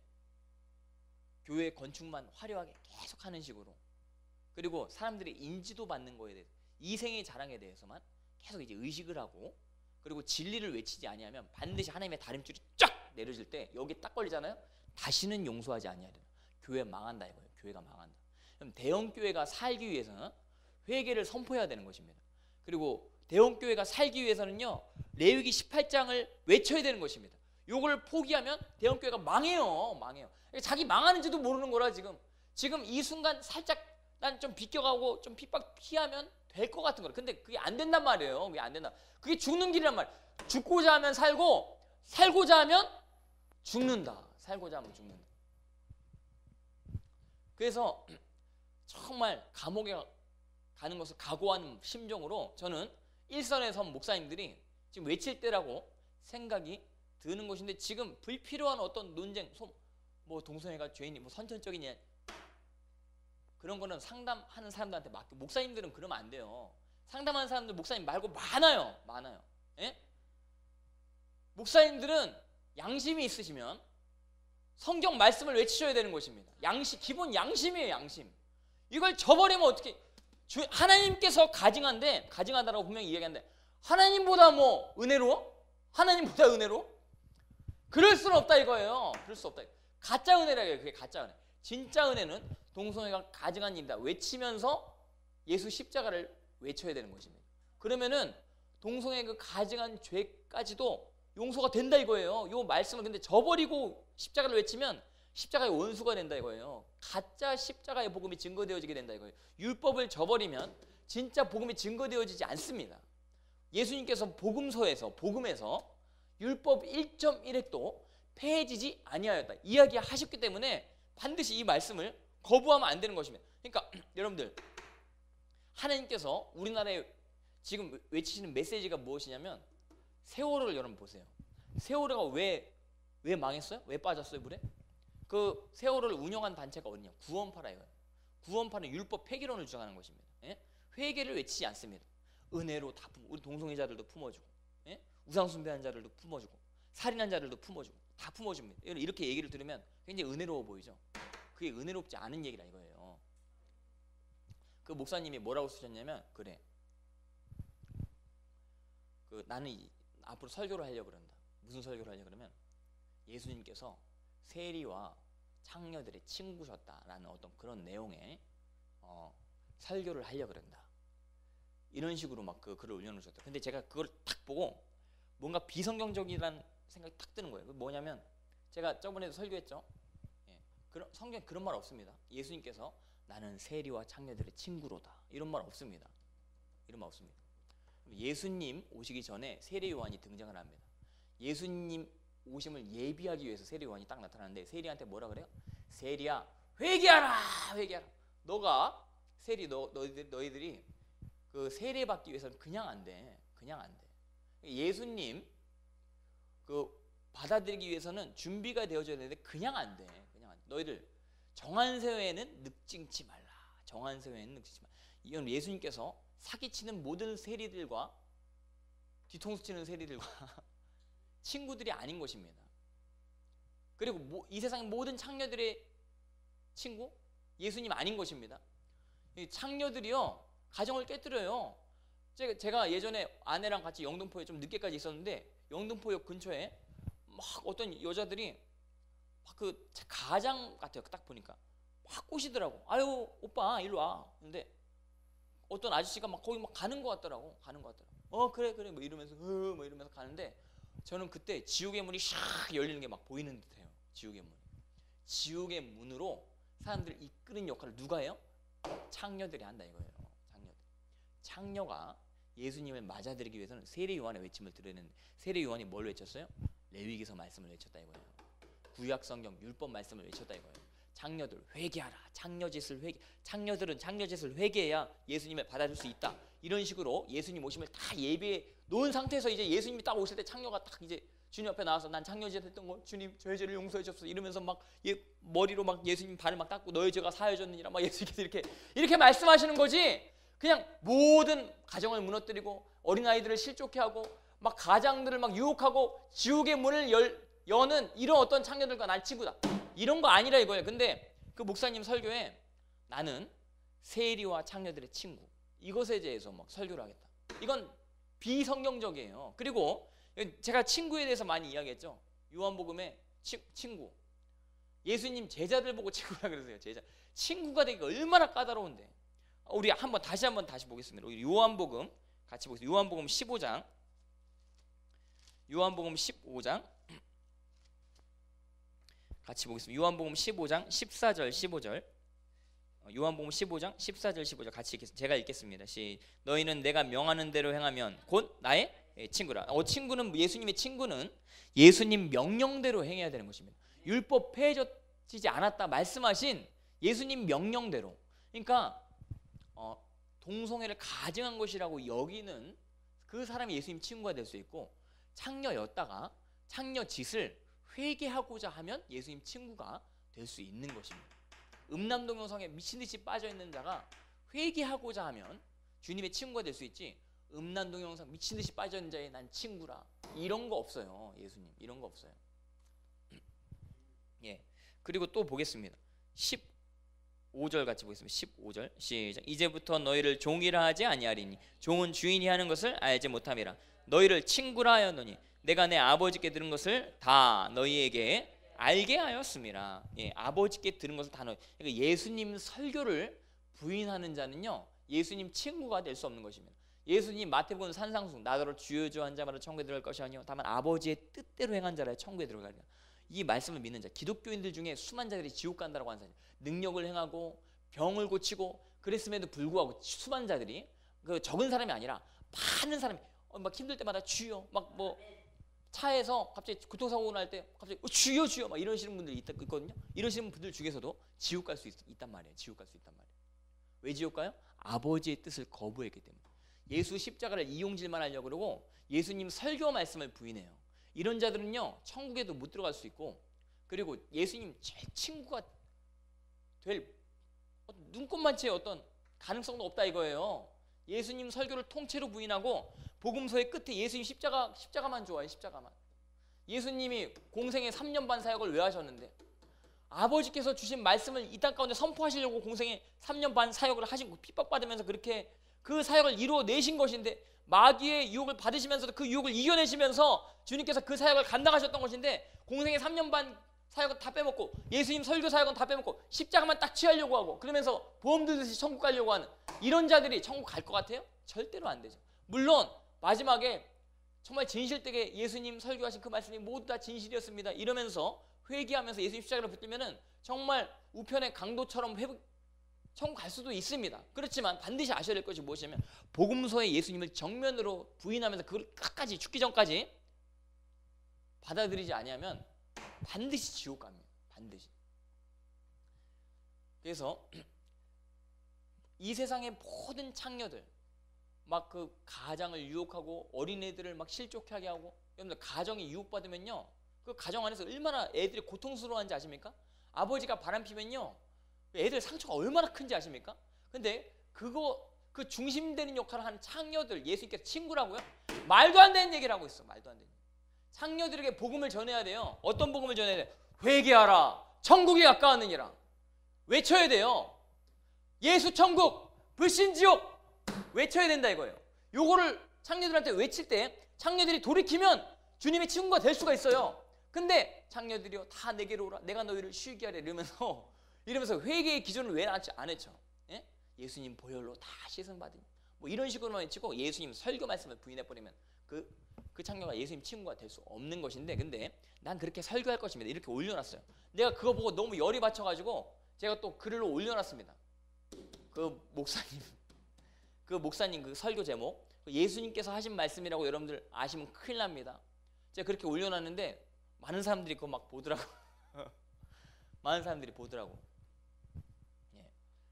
교회 건축만 화려하게 계속 하는 식으로, 그리고 사람들이 인지도 받는 거에 대해서 이생의 자랑에 대해서만 계속 이제 의식을 하고, 그리고 진리를 외치지 아니하면 반드시 하나님의 다림줄이 쫙 내려질 때 여기 딱 걸리잖아요. 다시는 용서하지 아니하리라. 교회 망한다 이거예요. 교회가 망한다. 그럼 대형 교회가 살기 위해서는 회개를 선포해야 되는 것입니다. 그리고 대형 교회가 살기 위해서는요 레위기 십팔 장을 외쳐야 되는 것입니다. 요걸 포기하면 대형 교회가 망해요. 망해요. 자기 망하는지도 모르는 거라 지금 지금 이 순간 살짝 난 좀 비껴가고 좀 핍박 피하면 될 것 같은 거예요. 근데 그게 안 된단 말이에요. 그게 안 된다. 그게 죽는 길이란 말이에요. 죽고자 하면 살고 살고자 하면 죽는다. 살고자 하면 죽는다. 그래서 정말 감옥에 가는 것을 각오하는 심정으로 저는 일선에 선 목사님들이 지금 외칠 때라고 생각이 드는 것인데, 지금 불필요한 어떤 논쟁, 뭐 동성애가 죄인이 뭐 선천적이냐, 그런 거는 상담하는 사람들한테 맡겨. 목사님들은 그러면 안 돼요. 상담하는 사람들 목사님 말고 많아요. 많아요. 예? 목사님들은 양심이 있으시면 성경 말씀을 외치셔야 되는 것입니다. 양심, 기본 양심이에요. 양심. 이걸 저버리면 어떻게, 주, 하나님께서 가증한데, 가증하다라고 분명히 이야기하는데 하나님보다 뭐 은혜로워? 하나님보다 은혜로워? 그럴 수는 없다 이거예요. 그럴 수 없다. 가짜 은혜라고 해요. 그게 가짜 은혜. 진짜 은혜는 동성애가 가증한 일이다 외치면서 예수 십자가를 외쳐야 되는 것입니다. 그러면은 동성애 그 가증한 죄까지도 용서가 된다 이거예요. 이 말씀을 근데 저버리고 십자가를 외치면 십자가의 원수가 된다 이거예요. 가짜 십자가의 복음이 증거되어지게 된다 이거예요. 율법을 저버리면 진짜 복음이 증거되어지지 않습니다. 예수님께서 복음서에서 복음에서 율법 일 점 일 획도 폐해지지 아니하였다 이야기하셨기 때문에 반드시 이 말씀을 거부하면 안 되는 것입니다. 그러니까 여러분들, 하나님께서 우리나라에 지금 외치시는 메시지가 무엇이냐면, 세월호를 여러분 보세요. 세월호가 왜, 왜 망했어요? 왜 빠졌어요 물에? 그 세월호를 운영한 단체가 어디냐? 구원파라요. 구원파는 율법 폐기론을 주장하는 것입니다. 예? 회개를 외치지 않습니다. 은혜로 다 품, 우리 동성애자들도 품어주고, 예? 우상숭배한 자들도 품어주고, 살인한 자들도 품어주고, 다 품어줍니다. 이렇게 얘기를 들으면 굉장히 은혜로워 보이죠? 그게 은혜롭지 않은 얘기라 이거예요. 그 목사님이 뭐라고 쓰셨냐면, 그래, 그 나는 이, 앞으로 설교를 하려고 그런다. 무슨 설교를 하려고 그러면, 예수님께서 세리와 창녀들의 친구셨다라는 어떤 그런 내용의 어, 설교를 하려고 그런다. 이런 식으로 막 그 글을 올려놓으셨다. 근데 제가 그걸 딱 보고 뭔가 비성경적이라는 생각이 딱 드는 거예요. 뭐냐면, 제가 저번에도 설교했죠. 예, 그런 성경에 그런 말 없습니다. 예수님께서 나는 세리와 창녀들의 친구로다 이런 말 없습니다. 이런 말 없습니다. 예수님 오시기 전에 세리 요한이 등장을 합니다. 예수님 오심을 예비하기 위해서 세리 요한이 딱 나타나는데, 세리한테 뭐라 그래요? 세리야, 회개하라, 회개하라. 너가 세리 너 너희들 너희들이 그 세례 받기 위해서는 그냥 안 돼, 그냥 안 돼. 예수님 그 받아들이기 위해서는 준비가 되어져야 되는데 그냥 안 돼, 그냥 안 돼. 너희들 정한세회에는 늑증치 말라. 정한세회에는 늑증치 말라. 이건 예수님께서 사기치는 모든 세리들과 뒤통수 치는 세리들과 친구들이 아닌 것입니다. 그리고 이 세상 모든 창녀들의 친구 예수님 아닌 것입니다. 이 창녀들이요 가정을 깨뜨려요. 제가, 제가 예전에 아내랑 같이 영등포에 좀 늦게까지 있었는데, 영등포역 근처에 막 어떤 여자들이 막 그 가장 같아요. 딱 보니까 막 꼬시더라고. 아유 오빠 일로 와. 근데 어떤 아저씨가 막 거기 막 가는 것 같더라고. 가는 것 같더라고. 어 그래 그래 뭐 이러면서 뭐 이러면서 가는데, 저는 그때 지옥의 문이 샥 열리는 게 막 보이는 듯해요. 지옥의 문. 지옥의 문으로 사람들을 이끄는 역할을 누가 해요? 창녀들이 한다 이거예요. 창녀들. 창녀가 예수님을 맞아들이기 위해서는 세례 요한의 외침을 들어야 되는데, 세례 요한이 뭘 외쳤어요? 레위기서 말씀을 외쳤다 이거예요. 구약 성경 율법 말씀을 외쳤다 이거예요. 창녀들 회개하라. 창녀짓을 회개. 창녀들은 창녀짓을 회개해야 예수님을 받아줄 수 있다. 이런 식으로 예수님 오심을 다 예비해 놓은 상태에서 이제 예수님이 딱 오실 때 창녀가 딱 이제 주님 앞에 나와서 난 창녀짓 했던 거 주님 저의 죄를 용서해 주옵소서 이러면서 막 예, 머리로 막 예수님 발을 막 닦고 너의 죄가 사해졌느니라 막 예수님께서 이렇게 이렇게 말씀하시는 거지. 그냥 모든 가정을 무너뜨리고 어린아이들을 실족해 하고 막 가장들을 막 유혹하고 지옥의 문을 열, 여는 이런 어떤 창녀들과 난 친구다 이런 거 아니라 이거예요. 근데 그 목사님 설교에 나는 세리와 창녀들의 친구 이것에 대해서 막 설교를 하겠다. 이건 비성경적이에요. 그리고 제가 친구에 대해서 많이 이야기했죠. 요한복음에 치, 친구 예수님 제자들 보고 친구라 그러세요. 제자 친구가 되기가 얼마나 까다로운데. 우리 한번 다시 한번 다시 보겠습니다. 우리 요한복음 같이 보겠습니다. 요한복음 십오 장 요한복음 십오 장 같이 보겠습니다. 요한복음 십오 장 십사 절 십오 절 요한복음 십오 장 십사 절 십오 절 같이 읽겠습니다. 제가 읽겠습니다. 시 너희는 내가 명하는 대로 행하면 곧 나의 친구라. 어, 친구는 예수님의 친구는 예수님 명령대로 행해야 되는 것입니다. 율법 폐해지지 않았다 말씀하신 예수님 명령대로. 그러니까 어, 동성애를 가증한 것이라고 여기는 그 사람이 예수님 친구가 될 수 있고, 창녀였다가 창녀 짓을 회개하고자 하면 예수님 친구가 될 수 있는 것입니다. 음란동영상에 미친듯이 빠져있는 자가 회개하고자 하면 주님의 친구가 될 수 있지, 음란동영상 미친듯이 빠져있는 자에 난 친구라 이런 거 없어요. 예수님 이런 거 없어요. 예. 그리고 또 보겠습니다. 십오 절 같이 보겠습니다. 십오 절 시작. 이제부터 너희를 종이라 하지 아니하리니 종은 주인이 하는 것을 알지 못함이라. 너희를 친구라 하였노니 내가 내 아버지께 들은 것을 다 너희에게 알게 하였습니다. 예, 아버지께 들은 것을 다 너희. 그러니까 예수님 설교를 부인하는 자는요 예수님 친구가 될 수 없는 것입니다. 예수님 마태복음 산상순 나더러 주여 주여 한 자마다 천국에 들어갈 것이 아니요 다만 아버지의 뜻대로 행한 자라 천국에 들어가리라. 이 말씀을 믿는 자, 기독교인들 중에 수많은 자들이 지옥 간다라고 하는 사람, 능력을 행하고 병을 고치고 그랬음에도 불구하고 수많은 자들이, 그 적은 사람이 아니라 많은 사람이 어, 막 힘들 때마다 주여, 막 뭐 차에서 갑자기 교통사고 날 때 갑자기 어, 주여 주여 막 이러시는 분들이 있, 있거든요. 이러시는 분들 중에서도 지옥 갈 수 있단 말이에요. 지옥 갈 수 있단 말이에요. 왜 지옥 가요? 아버지의 뜻을 거부했기 때문에. 예수 십자가를 이용질만 하려고 그러고 예수님 설교 말씀을 부인해요. 이런 자들은요 천국에도 못 들어갈 수 있고, 그리고 예수님 제 친구가 될 눈꼽만치의 어떤 가능성도 없다 이거예요. 예수님 설교를 통째로 부인하고 복음서의 끝에 예수님 십자가, 십자가만 좋아해. 십자가만. 예수님이 공생의 삼 년 반 사역을 왜 하셨는데, 아버지께서 주신 말씀을 이 땅 가운데 선포하시려고 공생의 삼 년 반 사역을 하시고 핍박받으면서 그렇게 그 사역을 이루어내신 것인데, 마귀의 유혹을 받으시면서도 그 유혹을 이겨내시면서 주님께서 그 사역을 감당하셨던 것인데, 공생의 삼 년 반 사역은 다 빼먹고 예수님 설교 사역은 다 빼먹고 십자가만 딱 취하려고 하고, 그러면서 보험 들듯이 천국 가려고 하는 이런 자들이 천국 갈 것 같아요? 절대로 안 되죠. 물론 마지막에 정말 진실되게 예수님 설교하신 그 말씀이 모두 다 진실이었습니다 이러면서 회개하면서 예수님 십자가를 붙들면은 정말 우편의 강도처럼 회복, 천국 갈 수도 있습니다. 그렇지만 반드시 아셔야 될 것이 무엇이냐면, 복음서에 예수님을 정면으로 부인하면서 그걸 끝까지 죽기 전까지 받아들이지 아니하면 반드시 지옥 갑니다. 반드시. 그래서 이 세상의 모든 창녀들, 막 그 가장을 유혹하고 어린애들을 막 실족하게 하고, 여러분들 가정이 유혹받으면요 그 가정 안에서 얼마나 애들이 고통스러워하는지 아십니까? 아버지가 바람피면요 애들 상처가 얼마나 큰지 아십니까? 근데 그거 그 중심되는 역할을 하는 창녀들 예수님께서 친구라고요? 말도 안 되는 얘기를 하고 있어. 말도 안 되는. 창녀들에게 복음을 전해야 돼요. 어떤 복음을 전해야 돼? 회개하라, 천국이 가까웠느니라 외쳐야 돼요. 예수 천국, 불신 지옥 외쳐야 된다 이거예요. 요거를 창녀들한테 외칠 때 창녀들이 돌이키면 주님의 친구가 될 수가 있어요. 근데 창녀들이요 다 내게로 오라, 내가 너희를 쉬게 하려 이러면서 이러면서 회개의 기준을 왜 안 했죠? 예? 예수님 보혈로 다 씻음받은 뭐 이런 식으로만 외치고 예수님 설교 말씀을 부인해버리면 그, 그 창녀가 예수님 친구가 될 수 없는 것인데, 근데 난 그렇게 설교할 것입니다 이렇게 올려놨어요. 내가 그거 보고 너무 열이 받쳐가지고 제가 또 글로 올려놨습니다. 그 목사님 그 목사님 그 설교 제목 예수님께서 하신 말씀이라고 여러분들 아시면 큰일 납니다. 제가 그렇게 올려놨는데 많은 사람들이 그거 막 보더라고. 많은 사람들이 보더라고. 예.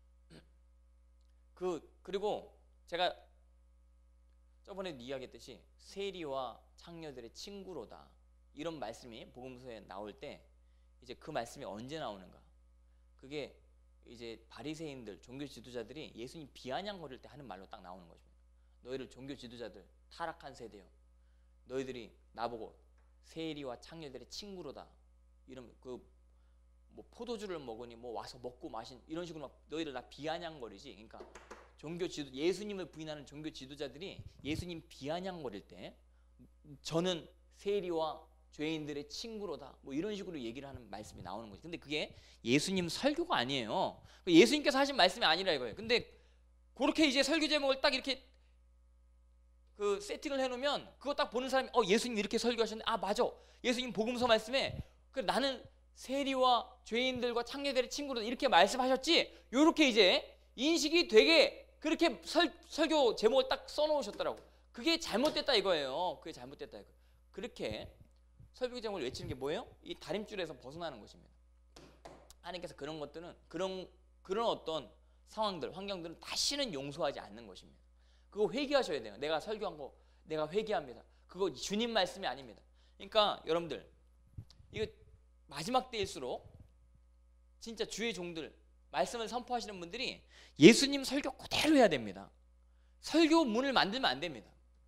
그 그리고 제가 저번에도 이야기했듯이 세리와 창녀들의 친구로다 이런 말씀이 복음서에 나올 때 이제 그 말씀이 언제 나오는가? 그게 이제 바리새인들 종교 지도자들이 예수님 비아냥거릴 때 하는 말로 딱 나오는 거죠. 너희를 종교 지도자들 타락한 세대요, 너희들이 나보고 세리와 창녀들의 친구로다 이런 그 뭐 포도주를 먹으니 뭐 와서 먹고 마신 이런 식으로 막 너희를 나 비아냥거리지. 그러니까 종교 지도 예수님을 부인하는 종교 지도자들이 예수님 비아냥거릴 때 저는 세리와 죄인들의 친구로다 뭐 이런 식으로 얘기를 하는 말씀이 나오는 거죠. 근데 그게 예수님 설교가 아니에요. 예수님께서 하신 말씀이 아니라 이거예요. 근데 그렇게 이제 설교 제목을 딱 이렇게 그 세팅을 해놓으면 그거 딱 보는 사람이 어 예수님 이렇게 설교하셨는데 아 맞아 예수님 복음서 말씀에 그 나는 세리와 죄인들과 창녀들의 친구들 이렇게 말씀하셨지. 요렇게 이제 인식이 되게 그렇게 설, 설교 제목을 딱 써놓으셨더라고. 그게 잘못됐다 이거예요. 그게 잘못됐다 이거. 그렇게 설교 제목을 외치는 게 뭐예요? 이 다림줄에서 벗어나는 것입니다. 하나님께서 그런 것들은 그런 그런 어떤 상황들, 환경들은 다시는 용서하지 않는 것입니다. 그거 회개하셔야 돼요. 내가 설교한 거 내가 회개합니다. 그거 주님 말씀이 아닙니다. 그러니까 여러분들 이거 마지막 때일수록 진짜 주의 종들 말씀을 선포하시는 분들이 예수님 설교 그대로 해야 됩니다. 설교문을 만들면 안 됩니다.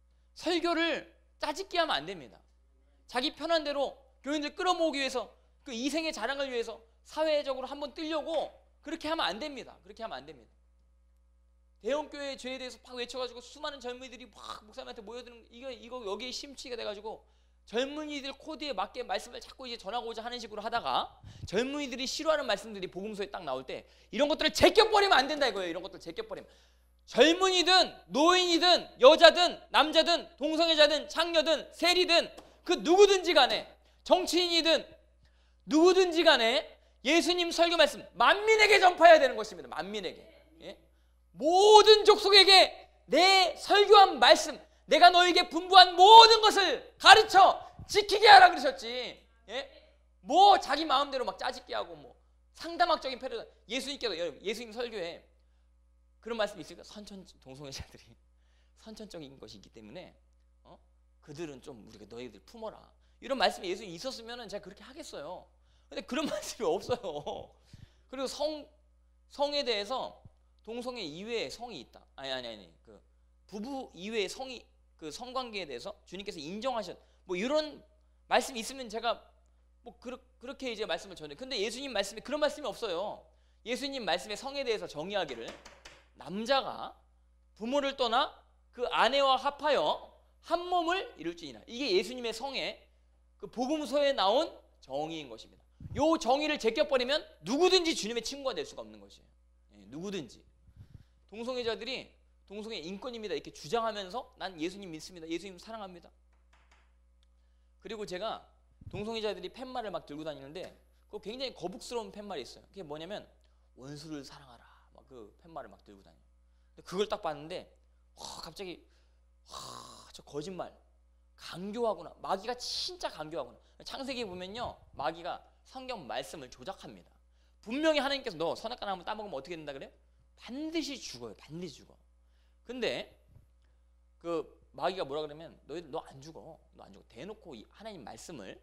설교를 짜집기 하면 안 됩니다. 자기 편한 대로 교인들 끌어모으기 위해서 그 이생의 자랑을 위해서 사회적으로 한번 뜨려고 그렇게 하면 안 됩니다. 그렇게 하면 안 됩니다. 대형교회의 죄에 대해서 막 외쳐가지고 수많은 젊은이들이 막 목사님한테 모여드는 이거 이거 여기에 심취가 돼가지고 젊은이들 코드에 맞게 말씀을 자꾸 이제 전하고자 하는 식으로 하다가 젊은이들이 싫어하는 말씀들이 복음서에 딱 나올 때 이런 것들을 제껴버리면 안 된다 이거예요. 이런 것들 제껴버리면 젊은이든 노인이든 여자든 남자든 동성애자든 창녀든 세리든 그 누구든지 간에 정치인이든 누구든지 간에 예수님 설교 말씀 만민에게 전파해야 되는 것입니다. 만민에게. 예? 모든 족속에게 내 설교한 말씀 내가 너에게 분부한 모든 것을 가르쳐 지키게 하라 그러셨지. 예? 뭐 자기 마음대로 막 짜집게 하고 뭐 상담학적인 패러다. 예수님께서 예수님 설교에 그런 말씀이 있으니까 선천 동성애자들이 선천적인 것이 있기 때문에 어? 그들은 좀 우리가 너희들 품어라. 이런 말씀이 예수님 있었으면 제가 그렇게 하겠어요. 근데 그런 말씀이 없어요. 그리고 성 성에 대해서 동성애 이외의 성이 있다. 아니 아니 아니 그 부부 이외의 성이 그 성관계에 대해서 주님께서 인정하셨 뭐 이런 말씀이 있으면 제가 뭐 그르, 그렇게 이제 말씀을 전해. 근데 예수님 말씀에 그런 말씀이 없어요. 예수님 말씀에 성에 대해서 정의하기를 남자가 부모를 떠나 그 아내와 합하여 한 몸을 이룰지니라. 이게 예수님의 성의 그 복음서에 나온 정의인 것입니다. 요 정의를 제껴버리면 누구든지 주님의 친구가 될 수가 없는 것이에요. 예, 누구든지. 동성애자들이 동성애 인권입니다 이렇게 주장하면서 난 예수님 믿습니다. 예수님 사랑합니다. 그리고 제가 동성애자들이 팻말을 막 들고 다니는데 그거 굉장히 거북스러운 팻말이 있어요. 그게 뭐냐면 원수를 사랑하라 막 그 팻말을 막 들고 다녀요. 근데 그걸 딱 봤는데 와, 갑자기 와, 저 거짓말 강교하구나. 마귀가 진짜 강교하구나. 창세기에 보면요 마귀가 성경 말씀을 조작합니다. 분명히 하나님께서 너 선악과를 한번 따먹으면 어떻게 된다 그래요? 반드시 죽어요. 반드시 죽어. 근데 그 마귀가 뭐라 그러면 너희들 너 안 죽어. 너 안 죽어. 대놓고 이 하나님 말씀을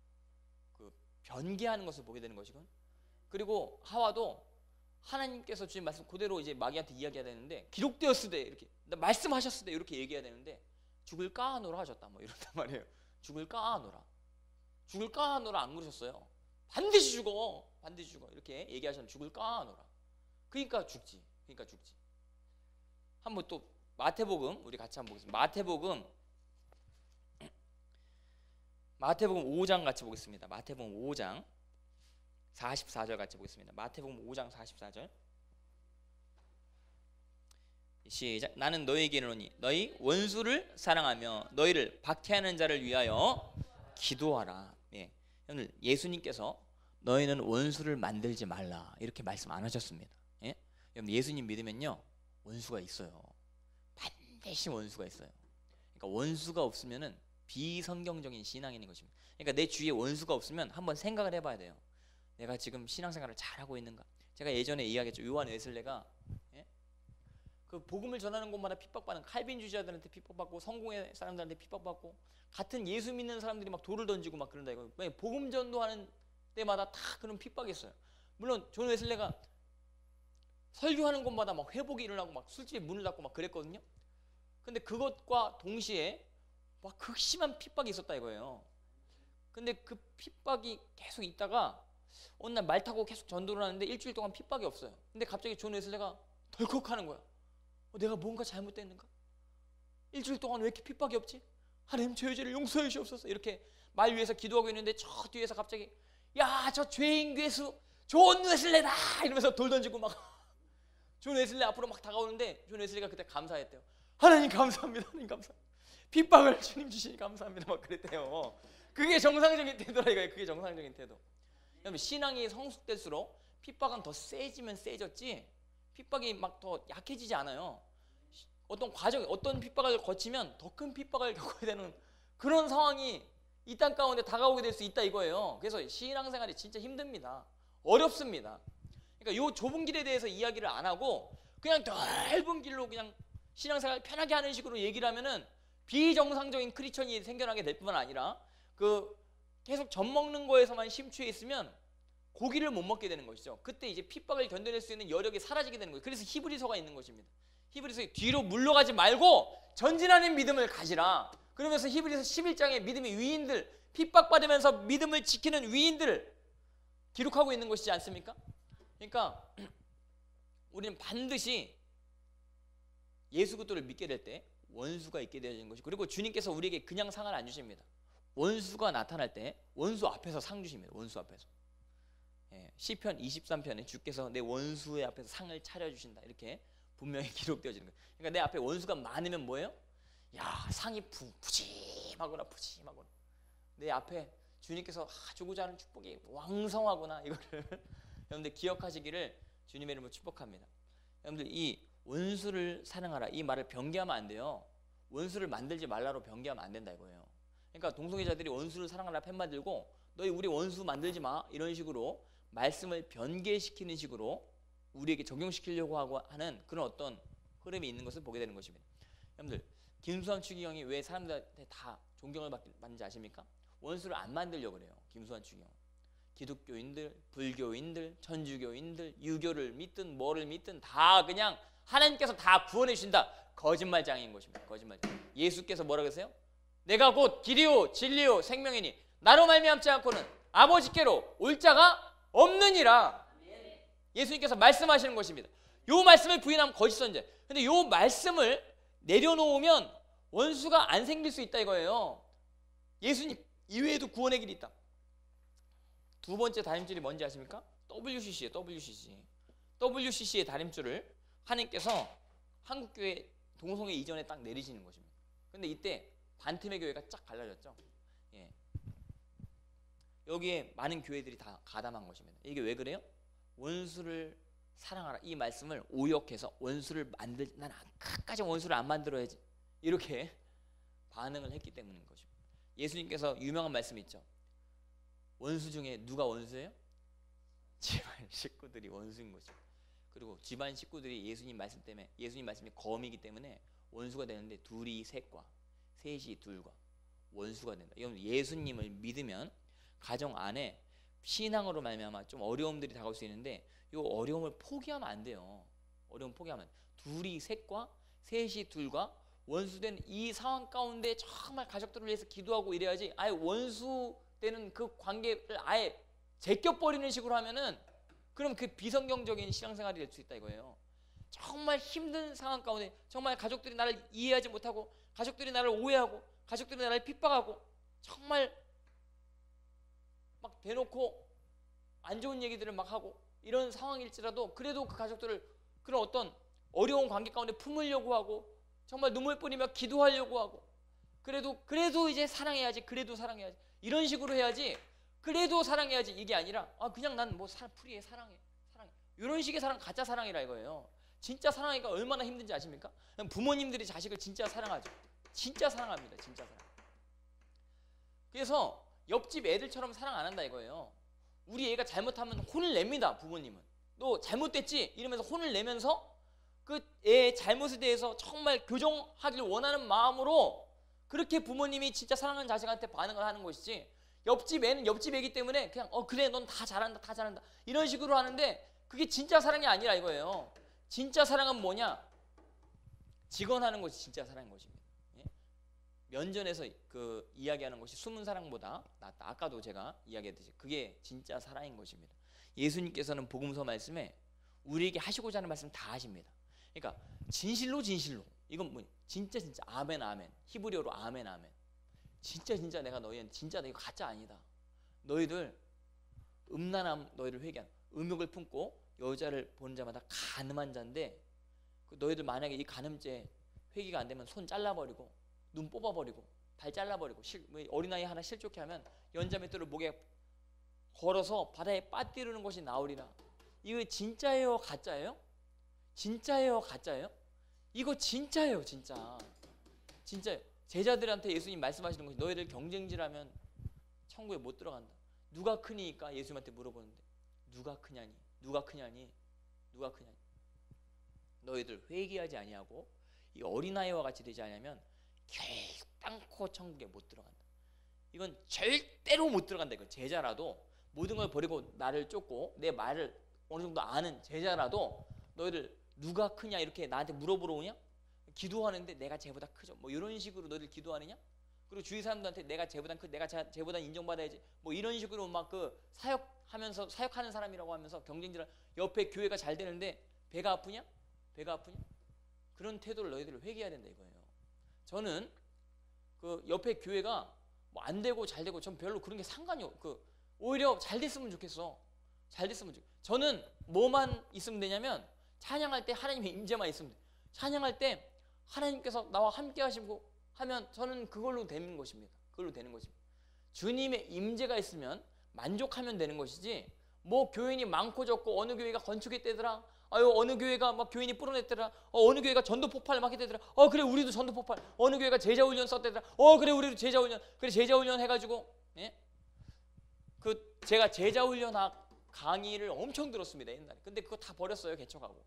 그 변개하는 것을 보게 되는 것이건. 그리고 하와도 하나님께서 주신 말씀 그대로 이제 마귀한테 이야기해야 되는데 기록되었으되 이렇게 말씀하셨으되 이렇게 얘기해야 되는데 죽을 까하노라 하셨다 뭐 이런단 말이에요. 죽을 까하노라. 죽을 까하노라 안 그러셨어요. 반드시 죽어. 반드시 죽어. 이렇게 얘기하셨는데 죽을 까하노라. 그러니까 죽지. 그러니까 죽지. 한번 또 마태복음 우리 같이 한번 보겠습니다. 마태복음 마태복음 오 장 같이 보겠습니다. 마태복음 오 장 사십사 절 같이 보겠습니다. 마태복음 오 장 사십사 절 시작. 나는 너희에게 이르노니 너희 원수를 사랑하며 너희를 박해하는 자를 위하여 기도하라. 예. 오늘 예수님께서 너희는 원수를 만들지 말라 이렇게 말씀 안 하셨습니다. 예? 여러분 예수님 믿으면요 원수가 있어요. 반드시 원수가 있어요. 그러니까 원수가 없으면은 비성경적인 신앙인 것입니다. 그러니까 내 주위에 원수가 없으면 한번 생각을 해봐야 돼요. 내가 지금 신앙생활을 잘하고 있는가? 제가 예전에 이야기했죠. 요한 웨슬레가 예? 그 복음을 전하는 곳마다 핍박받는 칼빈주의자들한테 핍박받고 성공의 사람들한테 핍박받고 같은 예수 믿는 사람들이 막 돌을 던지고 막 그런다 이거. 복음 전도하는 때마다 다 그런 핍박이 있어요. 물론 존 웨슬레가 설교하는 곳마다 막 회복이 일어나고 막 술집에 문을 닫고 막 그랬거든요. 근데 그것과 동시에 막 극심한 핍박이 있었다 이거예요. 근데 그 핍박이 계속 있다가 어느 날 말 타고 계속 전도를 하는데 일주일 동안 핍박이 없어요. 근데 갑자기 존 웨슬레가 덜컥하는 거야. 어, 내가 뭔가 잘못됐는가? 일주일 동안 왜 이렇게 핍박이 없지? 하나님 저의 죄를 용서해 주옵소서. 이렇게 말 위에서 기도하고 있는데 저 뒤에서 갑자기 야 저 죄인 괴수 존 웨슬레다 이러면서 돌 던지고 막 존 웨슬레 앞으로 막 다가오는데 존 웨슬레가 그때 감사했대요. 하나님 감사합니다. 하나님 감사합니다. 핍박을 주님 주시니 감사합니다. 막 그랬대요. 그게 정상적인 태도라 이거예요. 그게 정상적인 태도. 그러면 신앙이 성숙될수록 핍박은 더 세지면 세졌지 핍박이 막 더 약해지지 않아요. 어떤 과정, 어떤 핍박을 거치면 더 큰 핍박을 겪어야 되는 그런 상황이 이 땅 가운데 다가오게 될 수 있다 이거예요. 그래서 신앙생활이 진짜 힘듭니다. 어렵습니다. 그러니까 요 좁은 길에 대해서 이야기를 안 하고 그냥 넓은 길로 그냥 신앙생활 편하게 하는 식으로 얘기를 하면은 비정상적인 크리스천이 생겨나게 될 뿐만 아니라 그 계속 젖 먹는 거에서만 심취해 있으면 고기를 못 먹게 되는 것이죠. 그때 이제 핍박을 견뎌낼 수 있는 여력이 사라지게 되는 거예요. 그래서 히브리서가 있는 것입니다. 히브리서에 뒤로 물러가지 말고 전진하는 믿음을 가지라. 그러면서 히브리서 십일 장에 믿음의 위인들, 핍박받으면서 믿음을 지키는 위인들을 기록하고 있는 것이지 않습니까? 그러니까 우리는 반드시 예수 그리스도를 믿게 될 때 원수가 있게 되는 것이, 그리고 주님께서 우리에게 그냥 상을 안 주십니다. 원수가 나타날 때 원수 앞에서 상 주십니다. 원수 앞에서. 예, 시편 이십삼 편에 주께서 내 원수의 앞에서 상을 차려주신다 이렇게 분명히 기록되어지는 거예요. 그러니까 내 앞에 원수가 많으면 뭐예요? 야, 상이 부, 푸짐하구나 푸짐하구나. 내 앞에 주님께서 아, 주고자 하는 축복이 왕성하구나. 이거를 여러분들 기억하시기를 주님의 이름으로 축복합니다. 여러분들 이 원수를 사랑하라 이 말을 변개하면 안 돼요. 원수를 만들지 말라로 변개하면 안 된다 이거예요. 그러니까 동성애자들이 원수를 사랑하라 펜 만들고 너희 우리 원수 만들지 마 이런 식으로 말씀을 변개시키는 식으로 우리에게 적용시키려고 하고 하는 그런 어떤 흐름이 있는 것을 보게 되는 것입니다. 여러분들 김수환 추기경이 왜 사람들한테 다 존경을 받는지 아십니까? 원수를 안 만들려고 그래요. 김수환 추기경. 기독교인들, 불교인들, 천주교인들, 유교를 믿든 뭐를 믿든 다 그냥 하나님께서 다 구원해 주신다. 거짓말장인 것입니다. 거짓말장. 예수께서 뭐라고 했어요? 내가 곧 길이요 진리요 생명이니 나로 말미암지 않고는 아버지께로 올 자가 없느니라. 예수님께서 말씀하시는 것입니다. 요 말씀을 부인하면 거짓 선지자. 근데 요 말씀을 내려놓으면 원수가 안 생길 수 있다 이거예요. 예수님 이외에도 구원의 길이 있다. 두 번째 다림줄이 뭔지 아십니까? 더블유씨씨예요. 더블유씨씨. 더블유씨씨의 다림줄을 하나님께서 한국교회 동성애 이전에 딱 내리시는 것입니다. 근데 이때 반틈의 교회가 쫙 갈라졌죠. 예. 여기에 많은 교회들이 다 가담한 것입니다. 이게 왜 그래요? 원수를 사랑하라 이 말씀을 오역해서 원수를 만들 난 끝까지 원수를 안 만들어야지 이렇게 반응을 했기 때문인 것입니다. 예수님께서 유명한 말씀이 있죠. 원수 중에 누가 원수예요? 집안 식구들이 원수인 것이죠. 그리고 집안 식구들이 예수님 말씀 때문에 예수님 말씀이 검이기 때문에 원수가 되는데 둘이 셋과 셋이 둘과 원수가 된다. 여러분 예수님을 믿으면 가정 안에 신앙으로 말미암아 좀 어려움들이 다가올 수 있는데 이 어려움을 포기하면 안 돼요. 어려움 포기하면 둘이 셋과 셋이 둘과 원수된 이 상황 가운데 정말 가족들을 위해서 기도하고 이래야지. 아예 원수되는 그 관계를 아예 제껴버리는 식으로 하면은 그럼 그 비성경적인 신앙생활이 될 수 있다 이거예요. 정말 힘든 상황 가운데 정말 가족들이 나를 이해하지 못하고 가족들이 나를 오해하고 가족들이 나를 핍박하고 정말 막 대놓고 안 좋은 얘기들을 막 하고 이런 상황일지라도 그래도 그 가족들을 그런 어떤 어려운 관계 가운데 품으려고 하고 정말 눈물 뿌리며 기도하려고 하고 그래도 그래도 이제 사랑해야지 그래도 사랑해야지 이런 식으로 해야지. 그래도 사랑해야지 이게 아니라 아 그냥 난 뭐 프리해 사랑해 사랑해 이런 식의 사랑 가짜 사랑이라 이거예요. 진짜 사랑하기가 얼마나 힘든지 아십니까? 부모님들이 자식을 진짜 사랑하죠. 진짜 사랑합니다. 진짜 사랑. 그래서 옆집 애들처럼 사랑 안 한다 이거예요. 우리 애가 잘못하면 혼을 냅니다. 부모님은 너 잘못됐지 이러면서 혼을 내면서 그 애의 잘못에 대해서 정말 교정하기를 원하는 마음으로 그렇게 부모님이 진짜 사랑하는 자식한테 반응을 하는 것이지, 옆집 애는 옆집 애기 때문에 그냥 어 그래 넌 다 잘한다 다 잘한다 이런 식으로 하는데 그게 진짜 사랑이 아니라 이거예요. 진짜 사랑은 뭐냐? 직언하는 것이 진짜 사랑인 것입니다. 예? 면전에서 그 이야기하는 것이 숨은 사랑보다 낫다. 아까도 제가 이야기했듯이 그게 진짜 사랑인 것입니다. 예수님께서는 복음서 말씀에 우리에게 하시고자 하는 말씀 다 하십니다. 그러니까 진실로 진실로 이건 뭐 진짜 진짜 아멘 아멘 히브리어로 아멘 아멘 진짜 진짜 내가 너희한테 진짜 이거 가짜 아니다. 너희들 음란함 너희를 회개한 음욕을 품고 여자를 보는 자마다 간음한 자인데 그 너희들 만약에 이 간음죄 회개가 안 되면 손 잘라버리고 눈 뽑아버리고 발 잘라버리고 실, 어린아이 하나 실족해 하면 연자맷돌을 목에 걸어서 바다에 빠뜨리는 것이 나오리라. 이거 진짜예요, 가짜예요? 진짜예요, 가짜예요? 이거 진짜예요, 진짜. 진짜 제자들한테 예수님 말씀하시는 것이 너희들 경쟁질하면 천국에 못 들어간다. 누가 크니까 예수님한테 물어보는데 누가 크냐니? 누가 크냐니? 누가 크냐니? 너희들 회개하지 아니하고 이 어린아이와 같이 되지 않으면 결단코 천국에 못 들어간다. 이건 절대로 못 들어간다. 이거 제자라도 모든 걸 버리고 나를 쫓고 내 말을 어느 정도 아는 제자라도 너희들 누가 크냐 이렇게 나한테 물어보러 오냐? 기도하는데 내가 쟤보다 크죠. 뭐 이런 식으로 너희들 기도하느냐? 그리고 주위 사람들한테 내가 쟤보다 크, 내가 쟤보다 인정받아야지. 뭐 이런 식으로 막 그 사역하면서 사역하는 사람이라고 하면서 경쟁질. 옆에 교회가 잘 되는데 배가 아프냐? 배가 아프냐? 그런 태도를 너희들 회개해야 된다 이거예요. 저는 그 옆에 교회가 뭐 안 되고 잘 되고 전 별로 그런 게 상관이 없. 그 오히려 잘 됐으면 좋겠어. 잘 됐으면 좋겠어. 저는 뭐만 있으면 되냐면 찬양할 때 하나님의 임재만 있으면 돼. 찬양할 때 하나님께서 나와 함께 하시고 하면 저는 그걸로 되는 것입니다. 그걸로 되는 것입니다. 주님의 임재가 있으면 만족하면 되는 것이지 뭐 교인이 많고 적고 어느 교회가 건축했대더라. 아유 어느 교회가 막 교인이 뿌려냈더라. 어, 어느 교회가 전도 폭발 막 했대더라. 어 그래 우리도 전도 폭발. 어느 교회가 제자 훈련 썼대더라. 어 그래 우리도 제자 훈련. 그래 제자 훈련 해가지고 예? 그 제가 제자 훈련학 강의를 엄청 들었습니다 옛날에. 근데 그거 다 버렸어요 개척하고.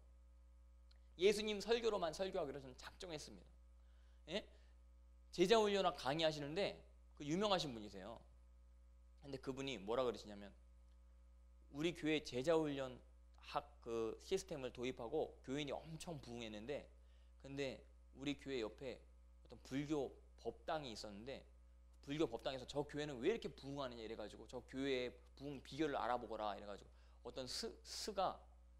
예수님 설교로만 설교하기로 저는 작정했습니다. 예? 제자 훈련학 강의하시는데 그 유명하신 분이세요. 근데 그분이 뭐라 그러시냐면 우리 교회 제자 훈련 학 그 시스템을 도입하고 교인이 엄청 부흥했는데 근데 우리 교회 옆에 어떤 불교 법당이 있었는데 불교 법당에서 저 교회는 왜 이렇게 부흥하느냐 이래가지고 저 교회의 부흥 비결을 알아보거라 이래가지고 어떤 스, 스가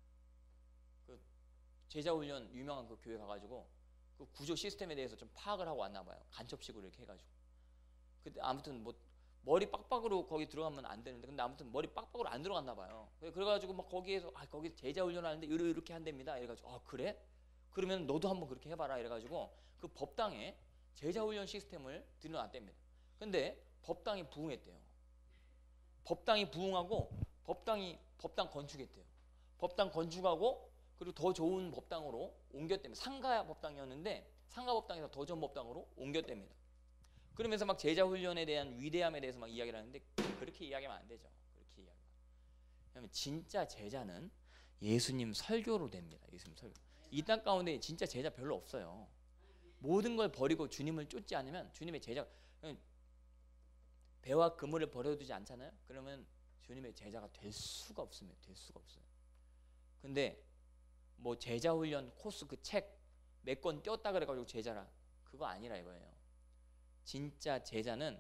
그 제자훈련 유명한 그 교회 가가지고 그 구조 시스템에 대해서 좀 파악을 하고 왔나 봐요. 간첩식으로 이렇게 해가지고. 근데 아무튼 뭐 머리 빡빡으로 거기 들어가면 안 되는데 근데 아무튼 머리 빡빡으로 안 들어갔나 봐요. 그래가지고 막 거기에서 아 거기 제자훈련 하는데 이렇게 이렇게 한답니다. 이래가지고 아 그래? 그러면 너도 한번 그렇게 해봐라 이래가지고 그 법당에 제자훈련 시스템을 들여놨답니다. 근데 법당이 부흥했대요. 법당이 부흥하고 법당이 법당 건축했대요. 법당 건축하고 그리고 더 좋은 법당으로 옮겼답니다. 상가 법당이었는데 상가 법당에서 더 좋은 법당으로 옮겼답니다. 그러면서 막 제자 훈련에 대한 위대함에 대해서 막 이야기를 하는데 그렇게 이야기하면 안 되죠. 그렇게 이야기하면. 왜냐하면 진짜 제자는 예수님 설교로 됩니다. 예수님 설교. 이 땅 가운데 진짜 제자 별로 없어요. 모든 걸 버리고 주님을 쫓지 않으면 주님의 제자 배와 그물을 버려두지 않잖아요. 그러면 주님의 제자가 될 수가 없습니다. 될 수가 없어요. 근데 뭐 제자 훈련 코스 그 책 몇 권 띄었다 그래가지고 제자라 그거 아니라 이거예요. 진짜 제자는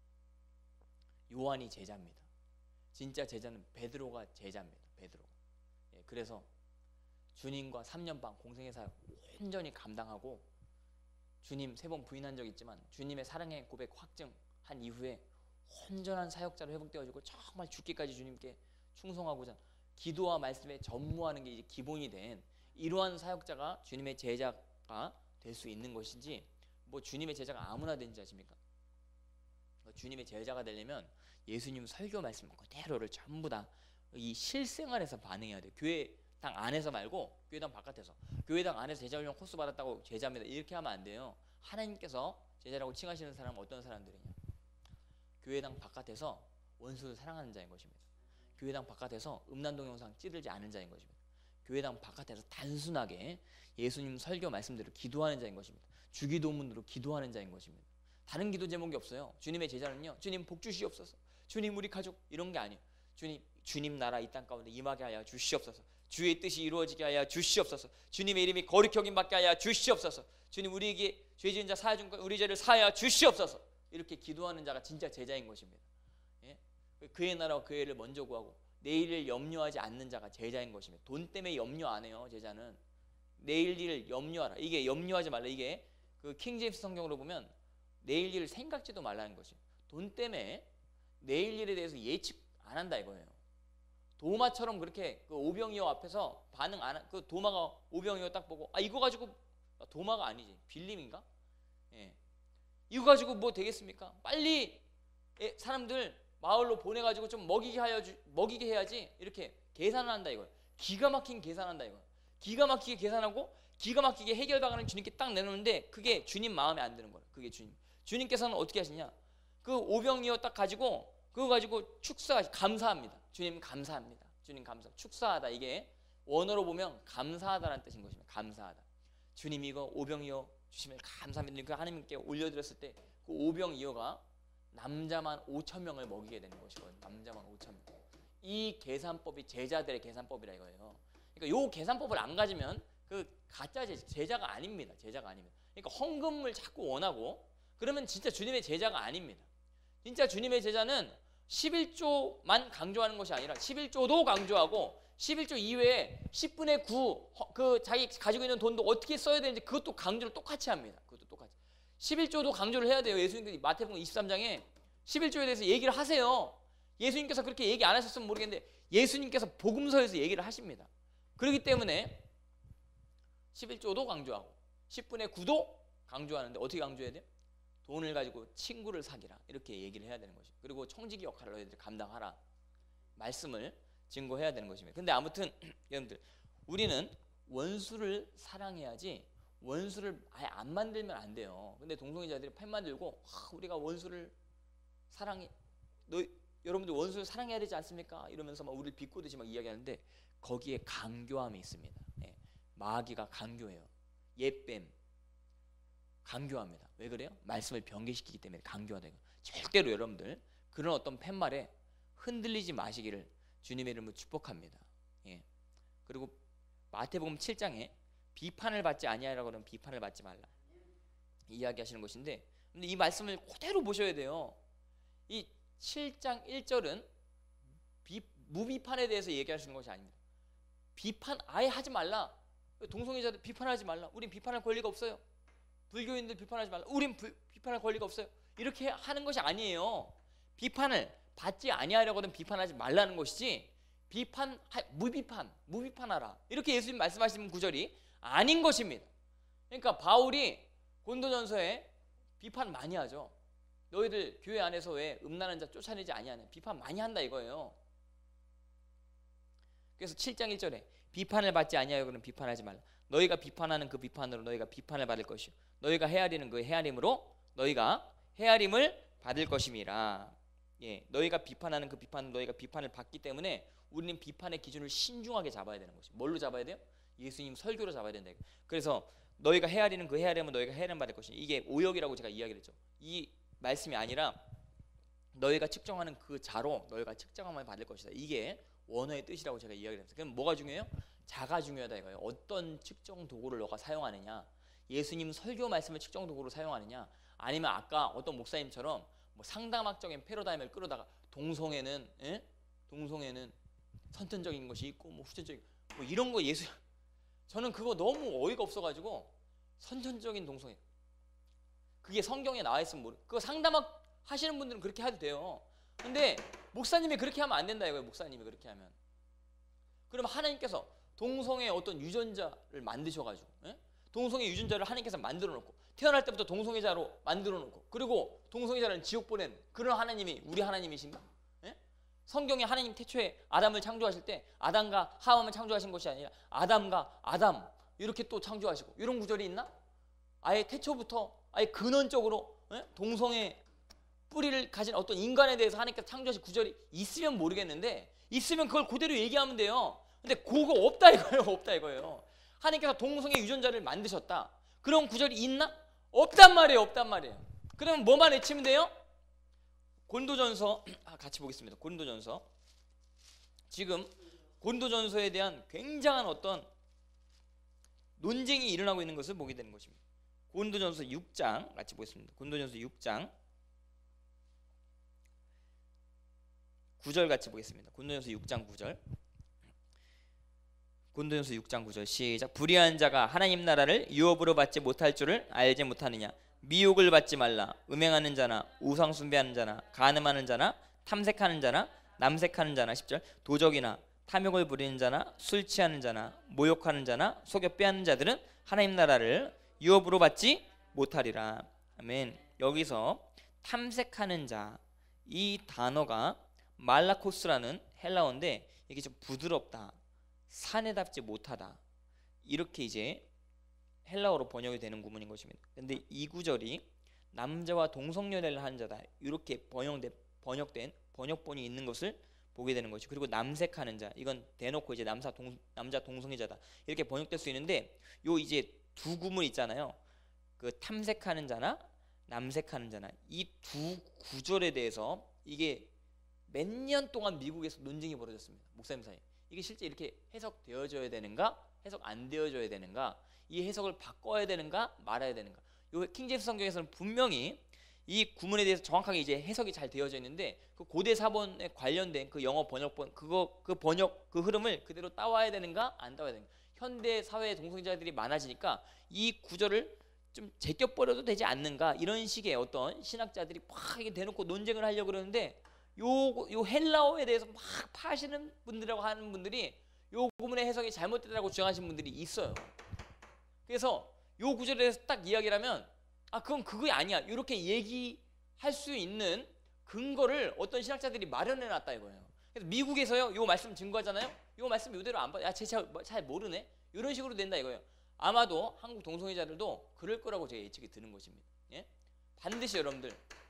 요한이 제자입니다. 진짜 제자는 베드로가 제자입니다. 베드로. 예, 그래서 주님과 삼 년 반 공생의 사역 온전히 감당하고 주님 세 번 부인한 적 있지만 주님의 사랑의 고백 확증한 이후에 온전한 사역자로 회복되어지고 정말 죽기까지 주님께 충성하고자 기도와 말씀에 전무하는 게 이제 기본이 된 이러한 사역자가 주님의 제자가 될 수 있는 것이지 뭐 주님의 제자가 아무나 되는지 아십니까? 주님의 제자가 되려면 예수님 설교 말씀 그대로를 전부 다 이 실생활에서 반응해야 돼요. 교회당 안에서 말고 교회당 바깥에서. 교회당 안에서 제자훈련 코스 받았다고 제자입니다 이렇게 하면 안 돼요. 하나님께서 제자라고 칭하시는 사람은 어떤 사람들이냐? 교회당 바깥에서 원수를 사랑하는 자인 것입니다. 교회당 바깥에서 음란 동영상 찌르지 않은 자인 것입니다. 교회당 바깥에서 단순하게 예수님 설교 말씀대로 기도하는 자인 것입니다. 주기도문으로 기도하는 자인 것입니다. 다른 기도 제목이 없어요. 주님의 제자는요, 주님 복 주시옵소서, 주님 우리 가족 이런 게 아니에요. 주님, 주님 나라 이 땅 가운데 임하게 하여 주시옵소서, 주의 뜻이 이루어지게 하여 주시옵소서, 주님의 이름이 거룩히 여김받게 하여 주시옵소서, 주님 우리에게 죄 지은 자 사하여 준 것 우리 죄를 사하여 주시옵소서. 이렇게 기도하는 자가 진짜 제자인 것입니다. 예? 그의 나라와 그의 일을 먼저 구하고 내일을 염려하지 않는 자가 제자인 것입니다. 돈 때문에 염려 안 해요. 제자는 내일 일을 염려하라. 이게 염려하지 말라. 이게 그 킹제임스 성경으로 보면 내일 일을 생각지도 말라는 것이. 돈 때문에 내일 일에 대해서 예측 안 한다 이거예요. 도마처럼 그렇게 그 오병이어 앞에서 반응 안 한, 그 도마가 오병이어 딱 보고 아 이거 가지고 도마가 아니지 빌림인가? 예. 이거 가지고 뭐 되겠습니까? 빨리 예, 사람들 마을로 보내가지고 좀 먹이게 하여 주, 먹이게 해야지 이렇게 계산을 한다 이거예요. 기가 막힌 계산한다 이거예요. 기가 막히게 계산하고 기가 막히게 해결 방안을 주님께 딱 내놓는데 그게 주님 마음에 안 드는 거예요. 그게 주님. 주님께서는 어떻게 하시냐? 그 오병이어 딱 가지고 그거 가지고 축사 감사합니다. 주님 감사합니다. 주님 감사. 축사하다 이게 원어로 보면 감사하다라는 뜻인 것입니다. 감사하다. 주님 이거 오병이어 주시면 감사합니다. 그 하나님께 올려드렸을 때 그 오병이어가 남자만 오천 명을 먹이게 되는 것이거든요. 남자만 오천 명. 이 계산법이 제자들의 계산법이라 이거예요. 그러니까 요 계산법을 안 가지면 그 가짜 제자가 아닙니다. 제자가 아닙니다. 그러니까 헌금을 자꾸 원하고 그러면 진짜 주님의 제자가 아닙니다. 진짜 주님의 제자는 십일조만 강조하는 것이 아니라 십일조도 강조하고 십일조 이외에 십분의 구 그 자기 가지고 있는 돈도 어떻게 써야 되는지 그것도 강조를 똑같이 합니다. 그것도 똑같이. 십일조도 강조를 해야 돼요. 예수님께서 마태복음 이십삼 장에 십일조에 대해서 얘기를 하세요. 예수님께서 그렇게 얘기 안 하셨으면 모르겠는데 예수님께서 복음서에서 얘기를 하십니다. 그렇기 때문에 십일조도 강조하고 십분의 구도 강조하는데 어떻게 강조해야 돼요? 돈을 가지고 친구를 사귀라 이렇게 얘기를 해야 되는 것이죠. 그리고 청지기 역할을 너희들이 감당하라 말씀을 증거해야 되는 것입니다. 근데 아무튼 여러분들 우리는 원수를 사랑해야지 원수를 아예 안 만들면 안 돼요. 근데 동성애자들이 팬 만들고 아, 우리가 원수를 사랑해 너 여러분들 원수를 사랑해야 되지 않습니까? 이러면서 막 우리를 비꼬듯이 막 이야기하는데 거기에 강교함이 있습니다. 예. 마귀가 강교해요. 예뱀 강교합니다. 왜 그래요? 말씀을 변개시키기 때문에 강교하다. 절대로 여러분들 그런 어떤 팻말에 흔들리지 마시기를 주님의 이름으로 축복합니다. 예. 그리고 마태복음 칠 장에 비판을 받지 아니하라고 하는 비판을 받지 말라 이야기하시는 것인데 근데 이 말씀을 그대로 보셔야 돼요. 이 칠 장 일 절은 비, 무비판에 대해서 얘기하시는 것이 아닙니다. 비판 아예 하지 말라. 동성애자들 비판하지 말라. 우린 비판할 권리가 없어요. 불교인들 비판하지 말라. 우린 불, 비판할 권리가 없어요. 이렇게 하는 것이 아니에요. 비판을 받지 아니하려고 하든 비판하지 말라는 것이지 비판 무비판 무비판하라 이렇게 예수님 말씀하시는 구절이 아닌 것입니다. 그러니까 바울이 고린도전서에 비판 많이 하죠. 너희들 교회 안에서 왜 음란한 자 쫓아내지 아니하냐 비판 많이 한다 이거예요. 그래서 칠 장 일 절에 비판을 받지 아니하여는 비판하지 말라. 너희가 비판하는 그 비판으로 너희가 비판을 받을 것이요 너희가 헤아리는 그 헤아림으로 너희가 헤아림을 받을 것임이라. 예, 너희가 비판하는 그 비판은 너희가 비판을 받기 때문에 우리는 비판의 기준을 신중하게 잡아야 되는 것이. 뭘로 잡아야 돼요? 예수님 설교로 잡아야 된다. 그래서 너희가 헤아리는 그 헤아림은 너희가 헤아림 받을 것이. 이게 오역이라고 제가 이야기를 했죠. 이 말씀이 아니라 너희가 측정하는 그 자로 너희가 측정함을 받을 것이다. 이게 원어의 뜻이라고 제가 이야기를 했어요. 그럼 뭐가 중요해요? 자가 중요하다 이거예요. 어떤 측정 도구를 너가 사용하느냐, 예수님 설교 말씀을 측정 도구로 사용하느냐, 아니면 아까 어떤 목사님처럼 뭐 상담학적인 패러다임을 끌어다가 동성애는 에? 동성애는 선천적인 것이 있고 뭐 후천적인 뭐 이런 거 예수 저는 그거 너무 어이가 없어가지고 선천적인 동성애 그게 성경에 나와 있으면 모르 그거 상담학 하시는 분들은 그렇게 해도 돼요. 근데 목사님이 그렇게 하면 안 된다 이거예요. 목사님이 그렇게 하면 그럼 하나님께서 동성애 어떤 유전자를 만드셔가지고 에? 동성애 유전자를 하나님께서 만들어 놓고 태어날 때부터 동성애자로 만들어 놓고 그리고 동성애자를 지옥 보낸 그런 하나님이 우리 하나님이신가? 에? 성경에 하나님 태초에 아담을 창조하실 때 아담과 하와만 창조하신 것이 아니라 아담과 아담 이렇게 또 창조하시고 이런 구절이 있나? 아예 태초부터 아예 근원적으로 에? 동성애 뿌리를 가진 어떤 인간에 대해서 하나님께서 창조하신 구절이 있으면 모르겠는데 있으면 그걸 그대로 얘기하면 돼요. 근데 그거 없다 이거예요. 없다 이거예요. 하나님께서 동성애 유전자를 만드셨다. 그런 구절이 있나? 없단 말이에요. 없단 말이에요. 그러면 뭐만 외치면 돼요? 고린도전서 아, 같이 보겠습니다. 고린도전서 지금 고린도전서에 대한 굉장한 어떤 논쟁이 일어나고 있는 것을 보게 되는 것입니다. 고린도전서 육 장 같이 보겠습니다. 고린도전서 육 장 구 절 같이 보겠습니다. 고린도전서 육 장 구 절 고린도전서 육 장 구 절 시작. 불의한 자가 하나님 나라를 유업으로 받지 못할 줄을 알지 못하느냐. 미혹을 받지 말라. 음행하는 자나 우상 숭배하는 자나 간음하는 자나 탐색하는 자나 남색하는 자나 십 절 도적이나 탐욕을 부리는 자나 술 취하는 자나 모욕하는 자나 속여 빼앗는 자들은 하나님 나라를 유업으로 받지 못하리라. 아멘. 여기서 탐색하는 자 이 단어가 말라코스라는 헬라어인데 이게 좀 부드럽다, 사내답지 못하다, 이렇게 이제 헬라어로 번역이 되는 구문인 것입니다. 근데 이 구절이 남자와 동성연애를 하는 자다, 이렇게 번역된, 번역된 번역본이 있는 것을 보게 되는 것이죠. 그리고 남색하는 자, 이건 대놓고 이제 남사 동, 남자 동성애자다, 이렇게 번역될 수 있는데, 요 이제 두 구문 있잖아요. 그 탐색하는 자나 남색하는 자나, 이 두 구절에 대해서 이게 몇 년 동안 미국에서 논쟁이 벌어졌습니다. 목사님 사이. 이게 실제 이렇게 해석되어져야 되는가, 해석 안 되어져야 되는가, 이 해석을 바꿔야 되는가 말아야 되는가. 요 킹제임스 성경에서는 분명히 이 구문에 대해서 정확하게 이제 해석이 잘 되어져 있는데, 그 고대 사본에 관련된 그 영어 번역본, 그거 그 번역 그 흐름을 그대로 따와야 되는가 안 따와야 되는가. 현대 사회의 동성애자들이 많아지니까 이 구절을 좀 제껴버려도 되지 않는가, 이런 식의 어떤 신학자들이 막 이게 대놓고 논쟁을 하려고 그러는데, 요, 요 헬라어에 대해서 막 파시는 분들이라고 하는 분들이 요 구문의 해석이 잘못됐다고 주장하시는 분들이 있어요. 그래서 요 구절에 대해서 딱 이야기를 하면, 아 그건 그게 아니야, 이렇게 얘기할 수 있는 근거를 어떤 신학자들이 마련해 놨다 이거예요. 그래서 미국에서요, 요 말씀 증거하잖아요. 요 말씀 이대로 안 봐, 야 쟤 잘 모르네, 이런 식으로 된다 이거예요. 아마도 한국 동성애자들도 그럴 거라고 제가 예측이 드는 것입니다. 예? 반드시 여러분들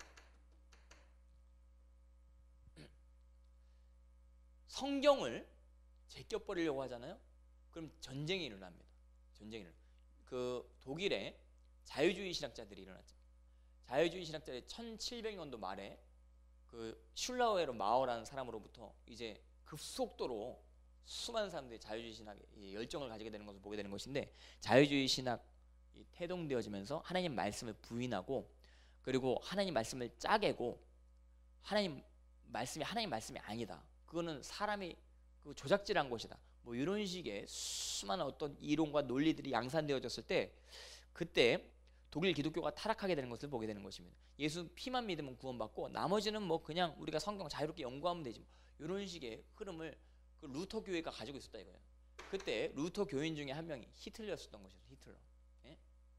성경을 제껴버리려고 하잖아요. 그럼 전쟁이 일어납니다. 전쟁이 일어납니다. 그 독일에 자유주의 신학자들이 일어났죠. 자유주의 신학자들이 천칠백 년도 말에 그 슐라우에로 마어라는 사람으로부터 이제 급속도로 수많은 사람들이 자유주의 신학에 열정을 가지게 되는 것을 보게 되는 것인데, 자유주의 신학이 태동되어지면서 하나님 말씀을 부인하고, 그리고 하나님 말씀을 짜개고, 하나님 말씀이 하나님 말씀이 아니다, 그거는 사람이 그 조작질한 것이다, 뭐 이런 식의 수많은 어떤 이론과 논리들이 양산되어졌을 때, 그때 독일 기독교가 타락하게 되는 것을 보게 되는 것입니다. 예수 피만 믿으면 구원받고 나머지는 뭐 그냥 우리가 성경 자유롭게 연구하면 되지, 뭐 이런 식의 흐름을 그 루터 교회가 가지고 있었다 이거예요. 그때 루터 교인 중에 한 명이 히틀러였었던 것이죠. 히틀러. 예?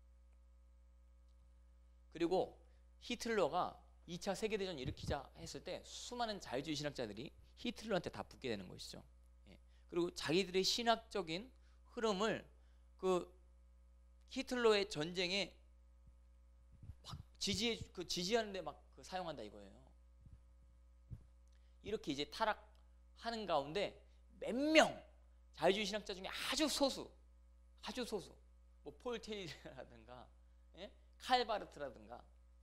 그리고 히틀러가 이 차 세계대전 일으키자 했을 때 수많은 자유주의 신학자들이 히틀러한테 다 붙게 되는 것이죠. 예. 그리고 자기들의 신학적인 흐름을 그 히틀러의 전쟁에 막 지지해 그 지지하는데 막 그 사용한다 이거예요. 이렇게 이제 타락하는 가운데 몇 명 자유주의 신학자 중에 아주 소수, 아주 소수, 뭐 폴 테일러라든가, 예? 칼바르트라든가,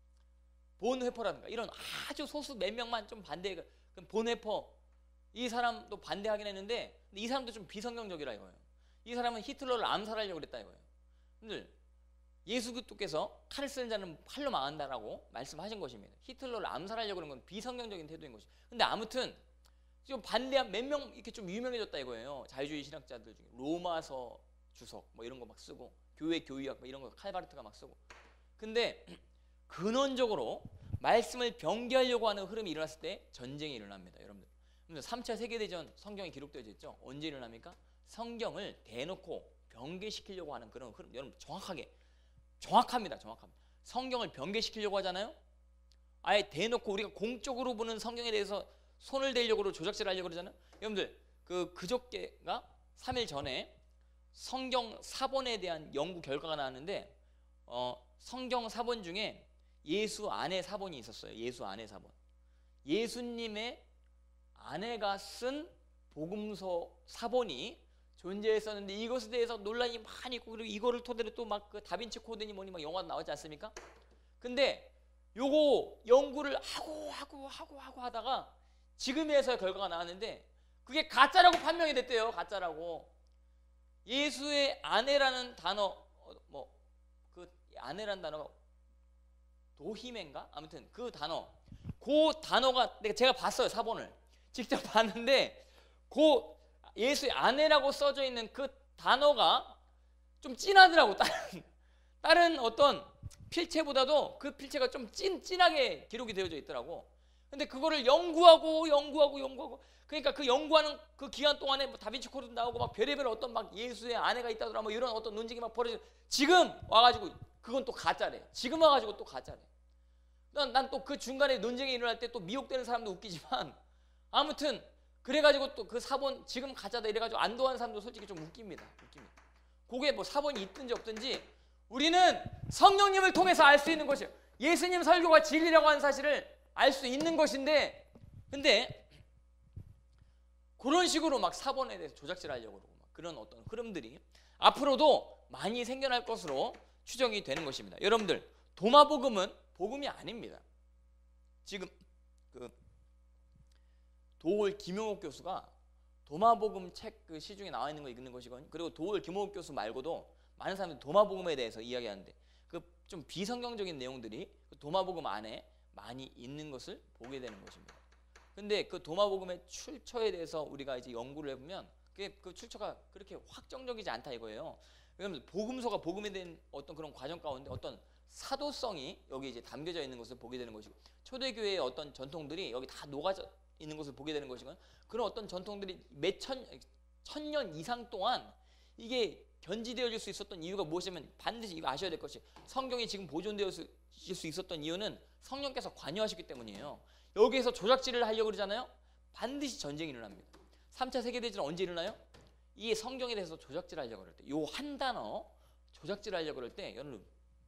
본회퍼라든가, 이런 아주 소수 몇 명만 좀 반대. 그럼 본회퍼 이 사람도 반대하긴 했는데, 이 사람도 좀 비성경적이라 이거예요. 이 사람은 히틀러를 암살하려고 그랬다 이거예요. 근데 예수 그리스도께서 칼을 쓰는 자는 칼로 망한다라고 말씀하신 것입니다. 히틀러를 암살하려고 그런 건 비성경적인 태도인 것이죠. 근데 아무튼 지금 반대한 몇 명 이렇게 좀 유명해졌다 이거예요. 자유주의 신학자들 중에 로마서 주석 뭐 이런 거 막 쓰고, 교회 교의학 뭐 이런 거 칼바르트가 막 쓰고. 근데 근원적으로 말씀을 변개하려고 하는 흐름이 일어났을 때 전쟁이 일어납니다, 여러분들. 삼 차 세계대전 성경에 기록되어 있죠. 언제 일어납니까? 성경을 대놓고 변개시키려고 하는 그런 흐름. 여러분 정확하게 정확합니다. 정확합니다. 성경을 변개시키려고 하잖아요. 아예 대놓고 우리가 공적으로 보는 성경에 대해서 손을 대려고 조작질하려고 그러잖아요. 여러분들 그 그저께가 삼 일 전에 성경 사본에 대한 연구 결과가 나왔는데, 어, 성경 사본 중에 예수 아내 사본이 있었어요. 예수 아내 사본. 예수님의 아내가 쓴 복음서 사본이 존재했었는데, 이것에 대해서 논란이 많이 있고, 그리고 이거를 토대로 또 막 그 다빈치 코드니 뭐니 막 영화도 나오지 않습니까? 근데 요거 연구를 하고 하고 하고 하고 하다가 지금에서 결과가 나왔는데, 그게 가짜라고 판명이 됐대요. 가짜라고. 예수의 아내라는 단어, 뭐 그 아내라는 단어가 도히멘가? 아무튼 그 단어, 그 단어가 내가 제가 봤어요. 사본을 직접 봤는데, 그 예수의 아내라고 써져 있는 그 단어가 좀 진하더라고. 다른, 다른 어떤 필체보다도 그 필체가 좀 찐, 진하게 기록이 되어져 있더라고. 근데 그거를 연구하고 연구하고 연구하고, 그러니까 그 연구하는 그 기간 동안에 뭐 다빈치 코드도 나오고 막 별의별 어떤 막 예수의 아내가 있다더라 뭐 이런 어떤 논쟁이 막 벌어지고, 지금 와가지고 그건 또 가짜래. 지금 와가지고 또 가짜래. 난 또 그 중간에 논쟁이 일어날 때 또 미혹되는 사람도 웃기지만 아무튼 그래가지고 또 그 사본 지금 가짜다 이래가지고 안도하는 사람도 솔직히 좀 웃깁니다. 웃깁니다. 그게 뭐 사본이 있든지 없든지 우리는 성령님을 통해서 알 수 있는 것이에요. 예수님 설교가 진리라고 하는 사실을 알 수 있는 것인데, 근데 그런 식으로 막 사본에 대해서 조작질하려고 그러고 막 그런 어떤 흐름들이 앞으로도 많이 생겨날 것으로 추정이 되는 것입니다. 여러분들, 도마복음은 복음이 아닙니다. 지금 그 도올 김용옥 교수가 도마복음 책 그 시중에 나와 있는 거 읽는 것이거든요. 그리고 도올 김용옥 교수 말고도 많은 사람들이 도마복음에 대해서 이야기하는데 그 좀 비성경적인 내용들이 그 도마복음 안에 많이 있는 것을 보게 되는 것입니다. 근데 그 도마복음의 출처에 대해서 우리가 이제 연구를 해보면 그게 그 출처가 그렇게 확정적이지 않다 이거예요. 왜냐하면 복음서가 복음에 대한 어떤 그런 과정 가운데 어떤 사도성이 여기 이제 담겨져 있는 것을 보게 되는 것이고, 초대교회의 어떤 전통들이 여기 다 녹아져 있는 것을 보게 되는 것이고, 그런 어떤 전통들이 몇 천, 천년 이상 동안 이게 견지되어질 수 있었던 이유가 무엇이냐면 반드시 이거 아셔야 될 것이, 성경이 지금 보존되어질 수 있었던 이유는 성령께서 관여하셨기 때문이에요. 여기에서 조작질을 하려고 그러잖아요. 반드시 전쟁이 일어납니다. 삼 차 세계대전은 언제 일어나요? 이 성경에 대해서 조작질 하려고 그럴 때, 요 한 단어 조작질 하려고 그럴 때 여러분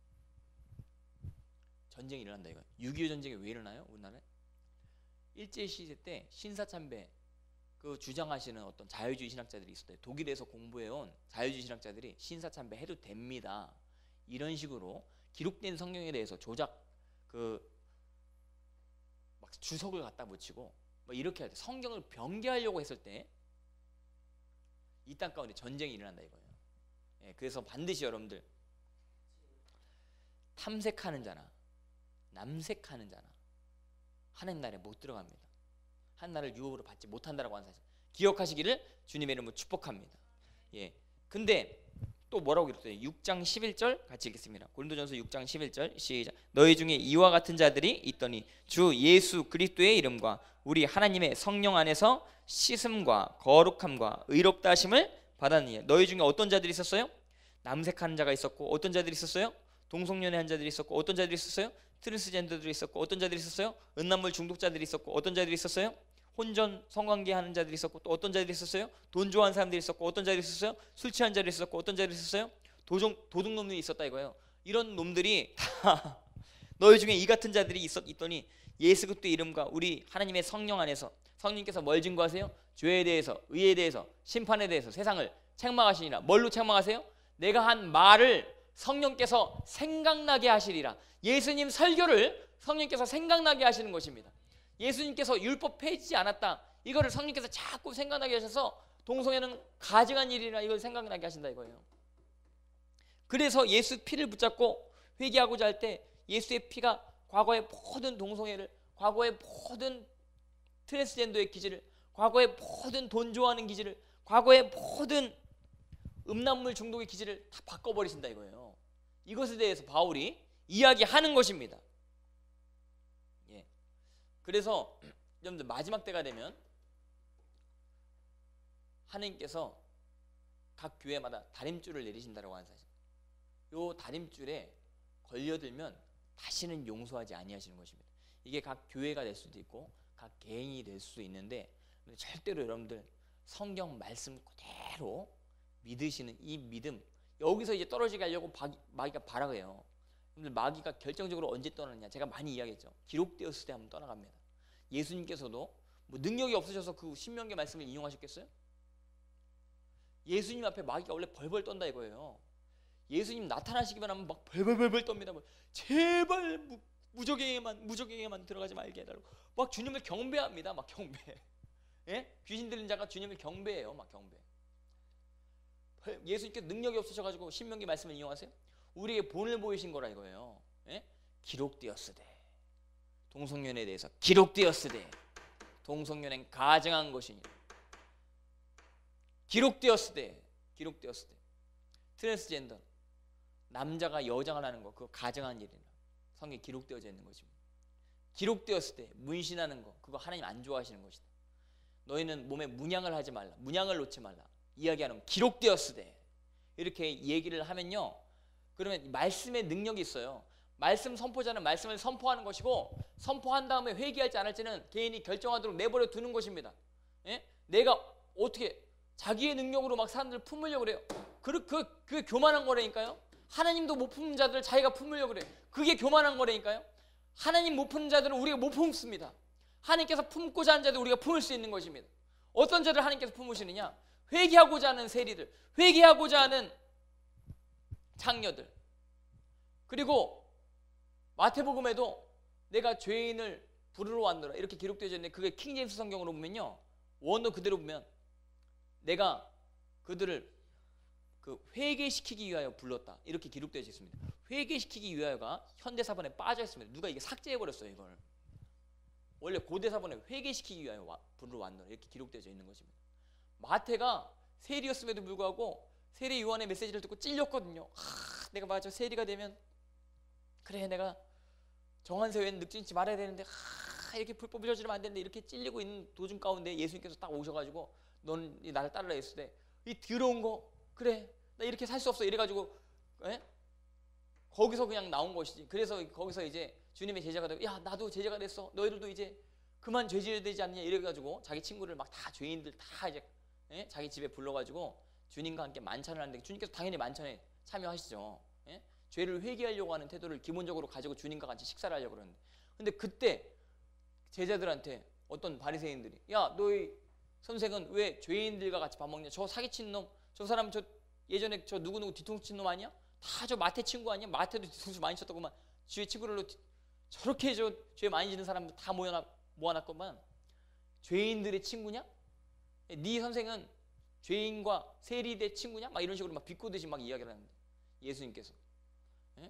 전쟁이 일어난다 이거예요. 육이오 전쟁이 왜 일어나요? 우리나라에? 일제시대 때 신사참배 그 주장하시는 어떤 자유주의 신학자들이 있었대요. 독일에서 공부해온 자유주의 신학자들이 신사참배 해도 됩니다, 이런 식으로 기록된 성경에 대해서 조작 그 막 주석을 갖다 붙이고 뭐 이렇게 할 때, 성경을 변개하려고 했을 때 이 땅 가운데 전쟁이 일어난다 이거예요. 예, 그래서 반드시 여러분들 탐색하는 자나 남색하는 자나 하나님 나라에 못 들어갑니다. 하나님을 유업으로 받지 못한다라고 하는 사실 기억하시기를 주님의 이름으로 축복합니다. 예. 근데 또 뭐라고 그랬어요? 육 장 십일 절 같이 읽겠습니다. 고린도전서 육 장 십일 절 시작. 너희 중에 이와 같은 자들이 있더니 주 예수 그리스도의 이름과 우리 하나님의 성령 안에서 씻음과 거룩함과 의롭다 하심을 받았느니라. 너희 중에 어떤 자들이 있었어요? 남색하는 자가 있었고, 어떤 자들이 있었어요? 동성연애 한 자들이 있었고, 어떤 자들이 있었어요? 트랜스젠더들이 있었고, 어떤 자들이 있었어요? 음란물 중독자들이 있었고, 어떤 자들이 있었어요? 혼전 성관계 하는 자들이 있었고, 또 어떤 자들이 있었어요? 돈 좋아하는 사람들이 있었고, 어떤 자들이 있었어요? 술 취한 자들이 있었고, 어떤 자들이 있었어요? 도둑, 도둑놈들이 있었다 이거예요. 이런 놈들이 다 너희 중에 이 같은 자들이 있었, 있더니 예수 그리스도의 이름과 우리 하나님의 성령 안에서, 성령께서 뭘 증거하세요? 죄에 대해서, 의에 대해서, 심판에 대해서 세상을 책망하시니라. 뭘로 책망하세요? 내가 한 말을 성령께서 생각나게 하시리라. 예수님 설교를 성령께서 생각나게 하시는 것입니다. 예수님께서 율법 폐지지 않았다, 이거를 성령께서 자꾸 생각나게 하셔서 동성애는 가증한 일이라 이걸 생각나게 하신다 이거예요. 그래서 예수 피를 붙잡고 회개하고자 할 때 예수의 피가 과거의 모든 동성애를, 과거의 모든 트랜스젠더의 기질을, 과거의 모든 돈 좋아하는 기질을, 과거의 모든 음란물 중독의 기질을 다 바꿔버리신다 이거예요. 이것에 대해서 바울이 이야기하는 것입니다. 예. 그래서 여러분들 마지막 때가 되면 하나님께서 각 교회마다 다림줄을 내리신다고 하는 사실, 요 다림줄에 걸려들면 다시는 용서하지 아니하시는 것입니다. 이게 각 교회가 될 수도 있고 각 개인이 될 수도 있는데, 절대로 여러분들 성경 말씀 그대로 믿으시는 이 믿음, 여기서 이제 떨어지게 하려고 마귀가 발악해요. 마귀가 결정적으로 언제 떠나느냐, 제가 많이 이야기했죠. 기록되었을 때 한번 떠나갑니다. 예수님께서도 뭐 능력이 없으셔서 그 신명기 말씀을 인용하셨겠어요? 예수님 앞에 마귀가 원래 벌벌 떤다 이거예요. 예수님 나타나시기만 하면 막 벌벌벌벌 떱니다. 제발 무, 무적에게만 무적에게만 들어가지 말게 해달라고 막 주님을 경배합니다. 막 경배. 예? 귀신 들린 자가 주님을 경배해요. 막 경배. 예수님께 능력이 없으셔가지고 신명기 말씀을 인용하세요? 우리에게 본을 보이신 거라 이거예요. 예? 기록되었으되, 동성연애에 대해서 기록되었으되 동성연애는 가증한 것이니, 기록되었으되, 기록되었으되 트랜스젠더, 남자가 여장을 하는 거 그거 가증한 일이라 성경에 기록되어져 있는 것입니다. 기록되었을 때 문신하는 거 그거 하나님 안 좋아하시는 것이다. 너희는 몸에 문양을 하지 말라, 문양을 놓지 말라 이야기하는 거, 기록되었을 때 이렇게 얘기를 하면요, 그러면 말씀의 능력이 있어요. 말씀 선포자는 말씀을 선포하는 것이고, 선포한 다음에 회개할지 안 할지는 개인이 결정하도록 내버려 두는 것입니다. 예? 내가 어떻게 자기의 능력으로 막 사람들을 품으려고 그래요. 그, 그, 그게 교만한 거라니까요. 하나님도 못 품는 자들을 자기가 품으려고 그래요. 그게 교만한 거라니까요. 하나님 못 품는 자들은 우리가 못 품습니다. 하나님께서 품고자 하는 자들 우리가 품을 수 있는 것입니다. 어떤 자들 하나님께서 품으시느냐? 회개하고자 하는 세리들, 회개하고자 하는 장녀들. 그리고 마태복음에도 내가 죄인을 부르러 왔노라 이렇게 기록되어 있는데, 그게 킹제임스 성경으로 보면요, 원어 그대로 보면 내가 그들을 그 회개시키기 위하여 불렀다 이렇게 기록되어 있습니다. 회개시키기 위하여가 현대사본에 빠져 있습니다. 누가 이게 삭제해버렸어요. 이걸 원래 고대사본에 회개시키기 위하여 와, 부르러 왔노라 이렇게 기록되어 있는 것입니다. 마태가 세리였음에도 불구하고 세리 요한의 메시지를 듣고 찔렸거든요. 하, 내가 맞아 세리가 되면 그래 내가 정한세 외에는 늑진치 말아야 되는데 하, 이렇게 불법을 저지르면 안 되는데 이렇게 찔리고 있는 도중 가운데 예수님께서 딱 오셔가지고 너는 나를 따르라 했을 때 이 더러운 거 그래 나 이렇게 살 수 없어 이래가지고 에? 거기서 그냥 나온 것이지. 그래서 거기서 이제 주님의 제자가 되고 야 나도 제자가 됐어 너희들도 이제 그만 죄 지어야 되지 않냐 이래가지고 자기 친구를 막 다 죄인들 다 이제 에? 자기 집에 불러가지고 주님과 함께 만찬을 하는데 주님께서 당연히 만찬에 참여하시죠. 에? 죄를 회개하려고 하는 태도를 기본적으로 가지고 주님과 같이 식사를 하려고 그러는데, 근데 그때 제자들한테 어떤 바리새인들이 야 너희 선생은 왜 죄인들과 같이 밥 먹냐? 저 사기친 놈, 저 사람 저 예전에 저 누구누구 뒤통수 친 놈 아니야? 다 저 마태 친구 아니야? 마태도 뒤통수 많이 쳤더구만. 주의 친구들로 저렇게 저 죄 많이 지는 사람들 다 모여놔, 모아놨구만. 죄인들의 친구냐? 네 선생은 죄인과 세리대 친구냐? 막 이런 식으로 막 비꼬듯이 막 이야기를 하는데 예수님께서 예?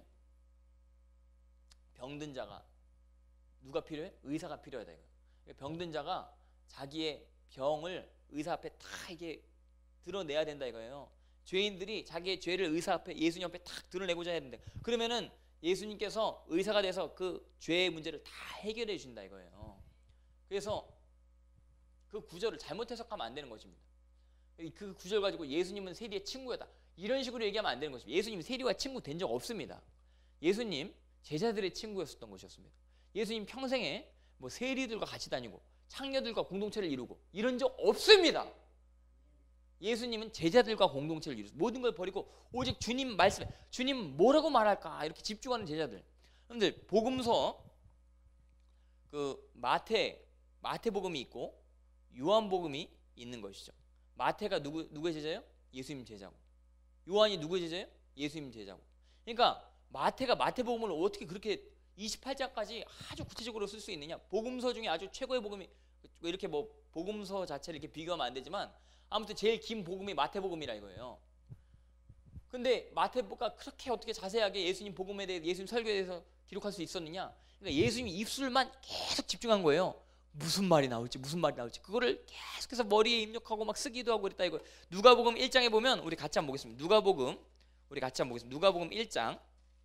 병든 자가 누가 필요해? 의사가 필요하다 이거. 병든 자가 자기의 병을 의사 앞에 다 이게 드러내야 된다 이거예요. 죄인들이 자기의 죄를 의사 앞에 예수님 앞에 탁 드러내고자 해야 된다. 그러면은 예수님께서 의사가 돼서 그 죄의 문제를 다 해결해 주신다 이거예요. 그래서 그 구절을 잘못 해석하면 안 되는 것입니다. 그 구절 가지고 예수님은 세리의 친구였다 이런 식으로 얘기하면 안 되는 것입니다. 예수님 세리와 친구 된 적 없습니다. 예수님 제자들의 친구였었던 것이었습니다. 예수님 평생에 뭐 세리들과 같이 다니고 창녀들과 공동체를 이루고 이런 적 없습니다. 예수님은 제자들과 공동체를 이루고 모든 걸 버리고 오직 주님 말씀에 주님 뭐라고 말할까 이렇게 집중하는 제자들. 그런데 복음서 그 마태 마태복음이 있고 요한복음이 있는 것이죠. 마태가 누구 누구의 제자예요? 예수님 제자고. 요한이 누구의 제자예요? 예수님 제자고. 그러니까 마태가 마태복음을 어떻게 그렇게 이십팔 장까지 아주 구체적으로 쓸 수 있느냐? 복음서 중에 아주 최고의 복음이 이렇게 뭐 복음서 자체를 이렇게 비교하면 안 되지만 아무튼 제일 긴 복음이 마태복음이라 이거예요. 근데 마태복음가 그렇게 어떻게 자세하게 예수님 복음에 대해 예수님 설교에 대해서 기록할 수 있었느냐? 그러니까 예수님 입술만 계속 집중한 거예요. 무슨 말이 나올지 무슨 말이 나올지 그거를 계속해서 머리에 입력하고 막 쓰기도 하고 그랬다 이거. 누가복음 일 장에 보면 우리 같이 한번 보겠습니다. 누가복음 우리 같이 한번 보겠습니다. 누가복음 일 장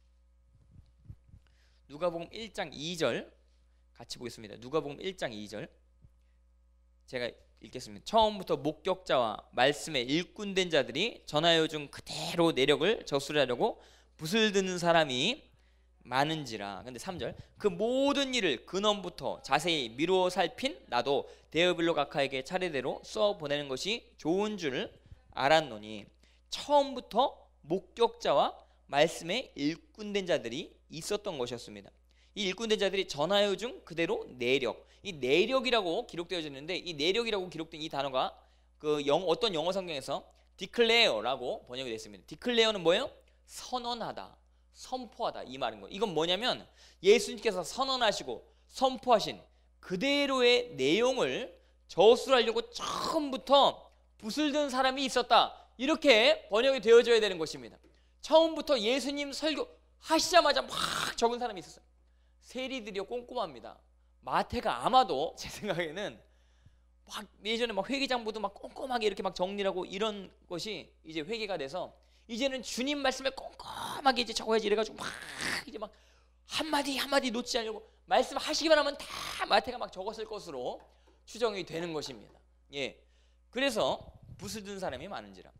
누가복음 일 장 이 절 같이 보겠습니다. 누가복음 일 장 이 절 제가 읽겠습니다. 처음부터 목격자와 말씀에 일꾼된 자들이 전하여 준 그대로 내력을 저술하려고 붓을 드는 사람이 많은지라. 근데 삼 절 그 모든 일을 근원부터 자세히 미루어 살핀 나도 데오빌로 각하에게 차례대로 써 보내는 것이 좋은 줄 알았노니. 처음부터 목격자와 말씀에 일꾼된 자들이 있었던 것이었습니다. 이 일꾼된 자들이 전하여 준 그대로 내력, 이 내력이라고 기록되어져 있는데 이 내력이라고 기록된 이 단어가 그 영, 어떤 영어 성경에서 declare라고 번역이 되어 있습니다. declare는 뭐예요? 선언하다, 선포하다 이 말인 거예요. 이건 뭐냐면 예수님께서 선언하시고 선포하신 그대로의 내용을 저술하려고 처음부터 붓을 든 사람이 있었다 이렇게 번역이 되어져야 되는 것입니다. 처음부터 예수님 설교 하시자마자 막 적은 사람이 있었어요. 세리들이요 꼼꼼합니다. 마태가 아마도 제 생각에는 막 예전에 막 회계장부도 막 꼼꼼하게 이렇게 막 정리하고 이런 것이 이제 회계가 돼서 이제는 주님 말씀에 꼼꼼하게 이제 적어야지 이래가지고 막 이제 막 한마디 한마디 놓지 않으려고 말씀하시기만 하면 다 마태가 막 적었을 것으로 추정이 되는 것입니다. 예, 그래서 붓을 든 사람이 많은지라.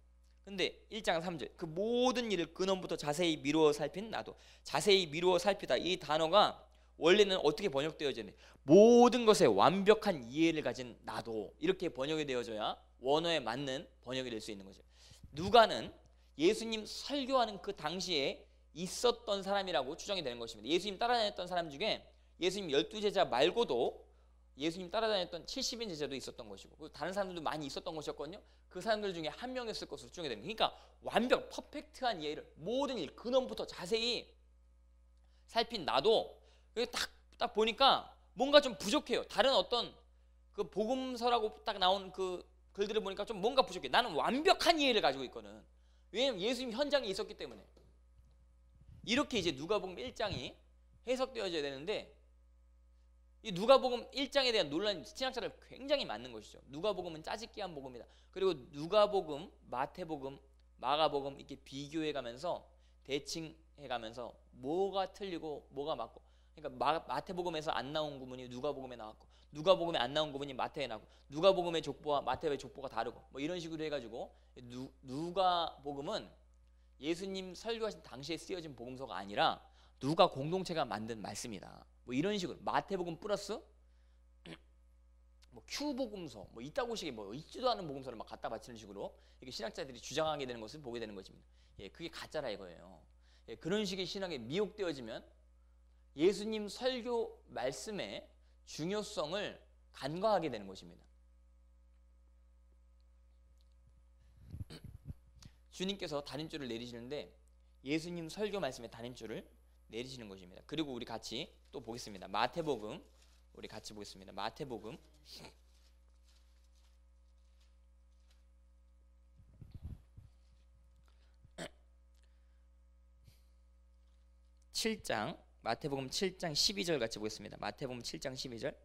근데 일 장 삼 절 그 모든 일을 근원부터 자세히 미루어 살핀 나도. 자세히 미루어 살피다 이 단어가 원래는 어떻게 번역되어져야 돼? 모든 것에 완벽한 이해를 가진 나도 이렇게 번역이 되어져야 원어에 맞는 번역이 될 수 있는 거죠. 누가는 예수님 설교하는 그 당시에 있었던 사람이라고 추정이 되는 것입니다. 예수님 따라다녔던 사람 중에 예수님 열두 제자 말고도 예수님 따라다녔던 칠십 인 제자도 있었던 것이고 다른 사람들도 많이 있었던 것이었거든요. 그 사람들 중에 한 명이었을 것으로 추정이 됩니다. 그러니까 완벽 퍼펙트한 이해를 모든 일 근원부터 자세히 살핀 나도 딱, 딱 보니까 뭔가 좀 부족해요. 다른 어떤 그 복음서라고 딱 나온 그 글들을 보니까 좀 뭔가 부족해. 나는 완벽한 이해를 가지고 있거든. 왜냐면 예수님 현장에 있었기 때문에. 이렇게 이제 누가복음 일 장이 해석되어져야 되는데 이 누가복음 일 장에 대한 논란이 신학자들 굉장히 많은 것이죠. 누가복음은 짜집기한 복음이다. 그리고 누가복음, 마태복음, 마가복음 이렇게 비교해가면서 대칭해가면서 뭐가 틀리고 뭐가 맞고 그러니까 마, 마태복음에서 안 나온 구문이 누가복음에 나왔고 누가복음에 안 나온 구문이 마태에 나왔고 누가복음의 족보와 마태의 족보가 다르고 뭐 이런 식으로 해가지고 누, 누가복음은 예수님 설교하신 당시에 쓰여진 복음서가 아니라 누가 공동체가 만든 말씀이다. 뭐 이런 식으로 마태복음 플러스 뭐 큐복음서 뭐 이따구 식의 뭐 있지도 않은 복음서를 막 갖다 바치는 식으로 이렇게 신학자들이 주장하게 되는 것을 보게 되는 것입니다. 예, 그게 가짜라 이거예요. 예, 그런 식의 신학에 미혹되어지면 예수님 설교 말씀의 중요성을 간과하게 되는 것입니다. 주님께서 단임줄을 내리시는데 예수님 설교 말씀의 단임줄을 내리시는 것입니다. 그리고 우리 같이 또 보겠습니다. 마태복음 우리 같이 보겠습니다. 마태복음 칠 장 마태복음 칠 장 십이 절 같이 보겠습니다. 마태복음 칠 장 십이 절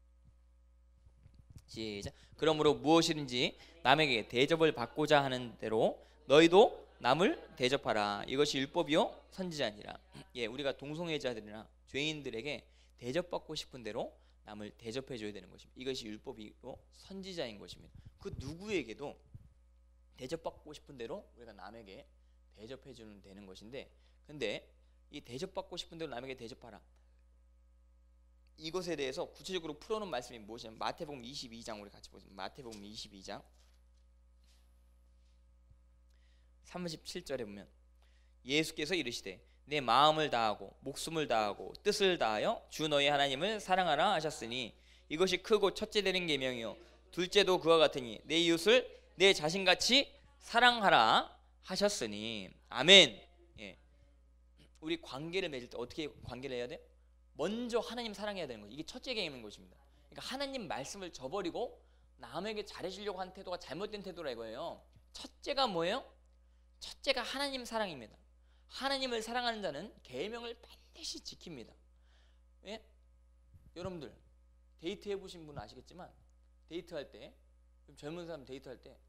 시작. 그러므로 무엇이든지 남에게 대접을 받고자 하는 대로 너희도 남을 대접하라. 이것이 율법이요 선지자니라. 예, 우리가 동성애자들이나 죄인들에게 대접받고 싶은 대로 남을 대접해줘야 되는 것입니다. 이것이 율법이고 선지자인 것입니다. 그 누구에게도 대접받고 싶은 대로 우리가 남에게 대접해주는 되는 것인데, 근데 이 대접받고 싶은 대로 남에게 대접하라. 이것에 대해서 구체적으로 풀어놓은 말씀이 무엇이냐면 마태복음 이십이 장 우리 같이 보겠습니다. 마태복음 이십이 장 삼십칠 절에 보면 예수께서 이르시되 내 마음을 다하고 목숨을 다하고 뜻을 다하여 주 너희 하나님을 사랑하라 하셨으니 이것이 크고 첫째 되는 계명이요 둘째도 그와 같으니 내 이웃을 내 자신같이 사랑하라 하셨으니 아멘. 예. 우리 관계를 맺을 때 어떻게 관계를 해야 돼? 먼저 하나님 사랑해야 되는 거죠. 이게 첫째 계명인 것입니다. 그러니까 하나님 말씀을 저버리고 남에게 잘해주려고 하는 태도가 잘못된 태도라 이거예요. 첫째가 뭐예요? 첫째가 하나님 사랑입니다. 하나님을 사랑하는 자는 계명을 반드시 지킵니다. 예? 여러분들 데이트 해보신 분은 아시겠지만 데이트할 때 젊은 사람 데이트할 때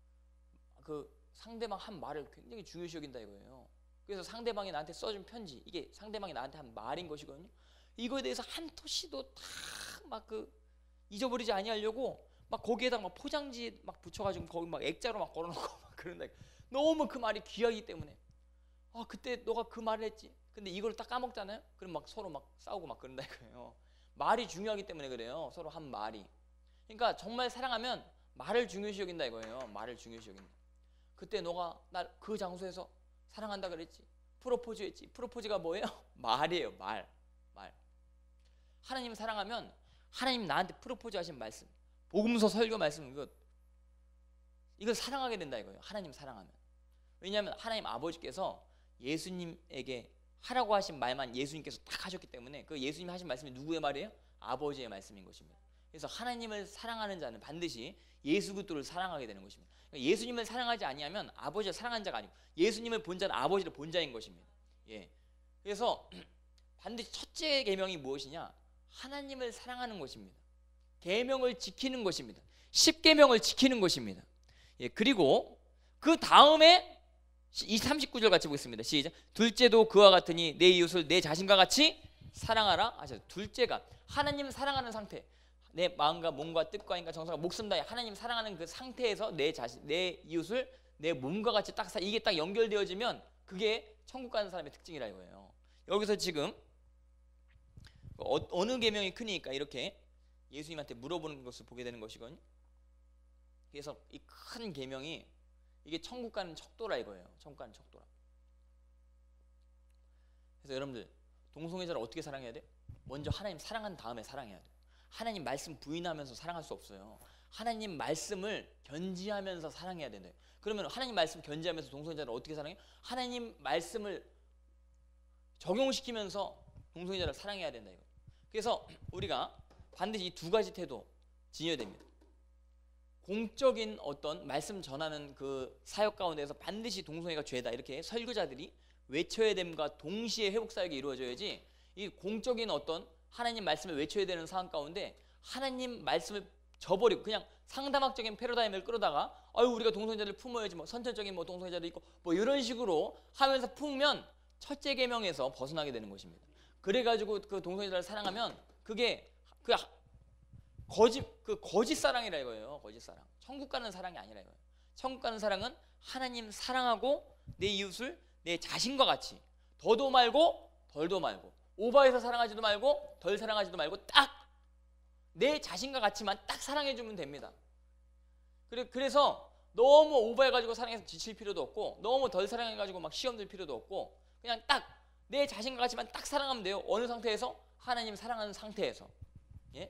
그 상대방 한 말을 굉장히 중요시 여긴다 이거예요. 그래서 상대방이 나한테 써준 편지 이게 상대방이 나한테 한 말인 것이거든요. 이거에 대해서 한 토시도 다 막 그 잊어버리지 아니하려고 막 거기에다 막 포장지 막 붙여가지고 거기 막 액자로 막 걸어놓고 막 그런다. 너무 그 말이 귀하기 때문에 아 그때 너가 그 말을 했지. 근데 이걸 딱 까먹잖아요. 그럼 막 서로 막 싸우고 막 그런다 이거예요. 말이 중요하기 때문에 그래요. 서로 한 말이. 그러니까 정말 사랑하면 말을 중요시 여긴다 이거예요. 말을 중요시 여긴다. 그때 너가 날 그 장소에서 사랑한다 그랬지. 프로포즈 했지. 프로포즈가 뭐예요? 말이에요. 말. 말. 하나님 사랑하면 하나님 나한테 프로포즈 하신 말씀 복음서 설교 말씀 이거 이걸 사랑하게 된다 이거예요. 하나님 사랑하면. 왜냐하면 하나님 아버지께서 예수님에게 하라고 하신 말만 예수님께서 딱 하셨기 때문에 그 예수님이 하신 말씀이 누구의 말이에요? 아버지의 말씀인 것입니다. 그래서 하나님을 사랑하는 자는 반드시 예수 그리스도를 사랑하게 되는 것입니다. 그러니까 예수님을 사랑하지 아니하면 아버지를 사랑한 자가 아니고 예수님을 본 자는 아버지를 본 자인 것입니다. 예. 그래서 반드시 첫째 계명이 무엇이냐? 하나님을 사랑하는 것입니다. 계명을 지키는 것입니다. 십 계명을 지키는 것입니다. 예. 그리고 그 다음에 이 삼십구 절 같이 보겠습니다. 시작. 둘째도 그와 같으니 내 이웃을 내 자신과 같이 사랑하라 하셨어요. 둘째가 하나님 사랑하는 상태. 내 마음과 몸과 뜻과 인과 정성과 목숨 다해 하나님 사랑하는 그 상태에서 내 자신, 내 이웃을 내 몸과 같이 딱 사, 이게 딱 연결되어지면 그게 천국 가는 사람의 특징이라 이거예요. 여기서 지금 어, 어느 계명이 크니까 이렇게 예수님한테 물어보는 것을 보게 되는 것이거든요. 그래서 이 큰 계명이 이게 천국 가는 척도라 이거예요. 천국 가는 척도라. 그래서 여러분들 동성애자를 어떻게 사랑해야 돼? 먼저 하나님 사랑한 다음에 사랑해야 돼. 하나님 말씀 부인하면서 사랑할 수 없어요. 하나님 말씀을 견지하면서 사랑해야 된다. 그러면 하나님 말씀 견지하면서 동성애자를 어떻게 사랑해? 하나님 말씀을 적용시키면서 동성애자를 사랑해야 된다 이거. 그래서 우리가 반드시 이 두 가지 태도 지녀야 됩니다. 공적인 어떤 말씀 전하는 그 사역 가운데서 반드시 동성애가 죄다 이렇게 설교자들이 외쳐야 됨과 동시에 회복 사역이 이루어져야지, 이 공적인 어떤 하나님 말씀을 외쳐야 되는 상황 가운데 하나님 말씀을 저버리고 그냥 상담학적인 패러다임을 끌어다가 아유 우리가 동성애자를 품어야지 뭐 선천적인 뭐 동성애자도 있고 뭐 이런 식으로 하면서 품으면 첫째 계명에서 벗어나게 되는 것입니다. 그래가지고 그 동성애자를 사랑하면 그게 그 거짓 그 거짓 사랑이라 이거예요. 거짓 사랑. 천국 가는 사랑이 아니라 이거예요. 천국 가는 사랑은 하나님 사랑하고 내 이웃을 내 자신과 같이 더도 말고 덜도 말고 오버해서 사랑하지도 말고 덜 사랑하지도 말고 딱 내 자신과 같이만 딱 사랑해주면 됩니다. 그래, 그래서 너무 오버해가지고 사랑해서 지칠 필요도 없고 너무 덜 사랑해가지고 막 시험 들 필요도 없고 그냥 딱 내 자신과 같이만 딱 사랑하면 돼요. 어느 상태에서? 하나님 사랑하는 상태에서. 예?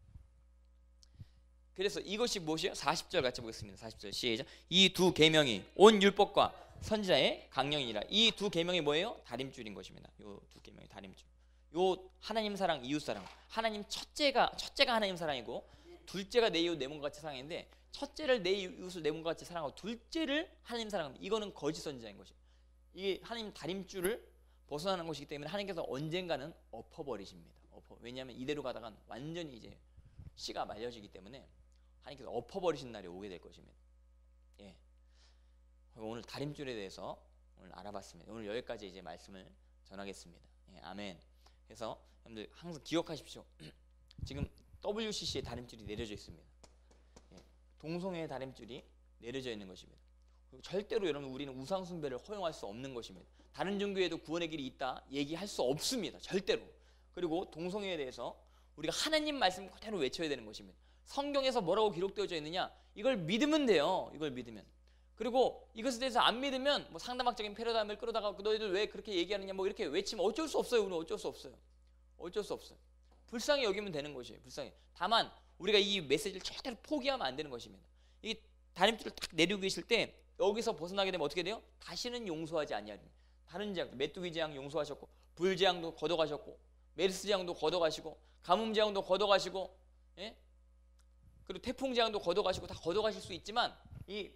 그래서 이것이 무엇이에요? 사십 절 같이 보겠습니다. 사십 절 시작. 이 두 계명이 온 율법과 선지자의 강령이니라. 이 두 계명이 뭐예요? 다림줄인 것입니다. 요 두 계명이 다림줄. 요 하나님 사랑, 이웃 사랑. 하나님 첫째가 첫째가 하나님 사랑이고 둘째가 내 이웃 내 몸과 같이 사랑인데 첫째를 내 이웃을 내 몸과 같이 사랑하고 둘째를 하나님 사랑합니다. 이거는 거짓 선지자인 것이에요. 이게 하나님 다림줄을 벗어나는 것이기 때문에 하나님께서 언젠가는 엎어버리십니다. 엎어. 왜냐하면 이대로 가다간 완전히 이제 씨가 말려지기 때문에 하나님께서 엎어버리신 날이 오게 될 것입니다. 예. 오늘 다림줄에 대해서 오늘 알아봤습니다. 오늘 여기까지 이제 말씀을 전하겠습니다. 예, 아멘. 그래서 여러분들 항상 기억하십시오. 지금 더블유씨씨의 다림줄이 내려져 있습니다. 예, 동성애의 다림줄이 내려져 있는 것입니다. 그리고 절대로 여러분 우리는 우상 숭배를 허용할 수 없는 것입니다. 다른 종교에도 구원의 길이 있다 얘기할 수 없습니다. 절대로. 그리고 동성애에 대해서 우리가 하나님 말씀 그대로 외쳐야 되는 것입니다. 성경에서 뭐라고 기록되어져 있느냐 이걸 믿으면 돼요. 이걸 믿으면. 그리고 이것에 대해서 안 믿으면 뭐 상담학적인 패러다임을 끌어다가 너희들 왜 그렇게 얘기하느냐 뭐 이렇게 외치면 어쩔 수 없어요. 우리는 어쩔 수 없어요. 어쩔 수 없어요. 불쌍히 여기면 되는 것이에요. 불쌍히. 다만 우리가 이 메시지를 절대로 포기하면 안 되는 것입니다. 이 다림줄을 딱 내리고 계실 때 여기서 벗어나게 되면 어떻게 돼요? 다시는 용서하지 아니하리. 다른 재앙, 메뚜기 재앙 용서하셨고 불재앙도 걷어가셨고 메르스 재앙도 걷어가시고 가뭄 재앙도 걷어가시고 예? 그리고 태풍 재앙도 걷어가시고 다 걷어가실 수 있지만 이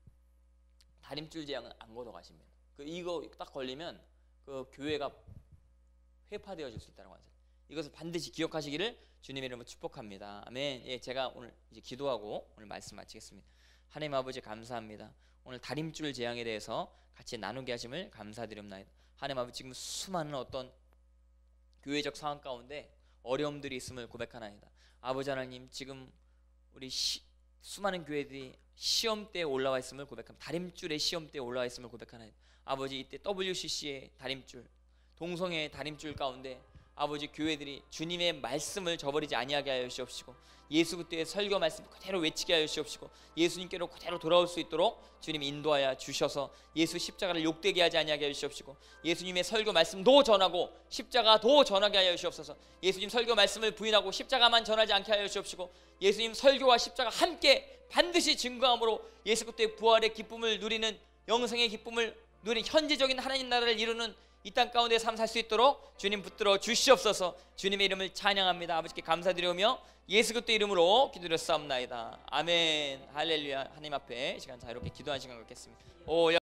다림줄 재앙은 안 걷어가십니다. 그 이거 딱 걸리면 그 교회가 회파되어질 수 있다는 거죠. 이것을 반드시 기억하시기를 주님의 이름으로 축복합니다. 아멘. 예, 제가 오늘 이제 기도하고 오늘 말씀 마치겠습니다. 하나님 아버지 감사합니다. 오늘 다림줄 재앙에 대해서 같이 나누게 하심을 감사드립니다. 하나님 아버지 지금 수많은 어떤 교회적 상황 가운데 어려움들이 있음을 고백하나이다. 아버지 하나님 지금 우리 시, 수많은 교회들이 시험대에 올라와 있음을 고백합니다. 다림줄의 시험대에 올라와 있음을 고백하나이다. 아버지 이때 더블유씨씨의 다림줄, 동성애의 다림줄 가운데 아버지 교회들이 주님의 말씀을 저버리지 아니하게 하여 주시옵시고 예수 그때의 설교 말씀 그대로 외치게 하여 주시옵시고 예수님께로 그대로 돌아올 수 있도록 주님 인도하여 주셔서 예수 십자가를 욕되게 하지 아니하게 하여 주시옵시고 예수님의 설교 말씀도 전하고 십자가도 전하게 하여 주시옵소서. 예수님 설교 말씀을 부인하고 십자가만 전하지 않게 하여 주시옵시고 예수님 설교와 십자가 함께 반드시 증거함으로 예수 그때의 부활의 기쁨을 누리는 영생의 기쁨을 누리는 현재적인 하나님 나라를 이루는 이 땅 가운데 삶 살 수 있도록 주님 붙들어 주시옵소서. 주님의 이름을 찬양합니다. 아버지께 감사드리며 예수 그리스도의 이름으로 기도드렸사옵나이다. 아멘. 할렐루야. 하나님 앞에 시간 자유롭게 기도하는 시간 갖겠습니다. 오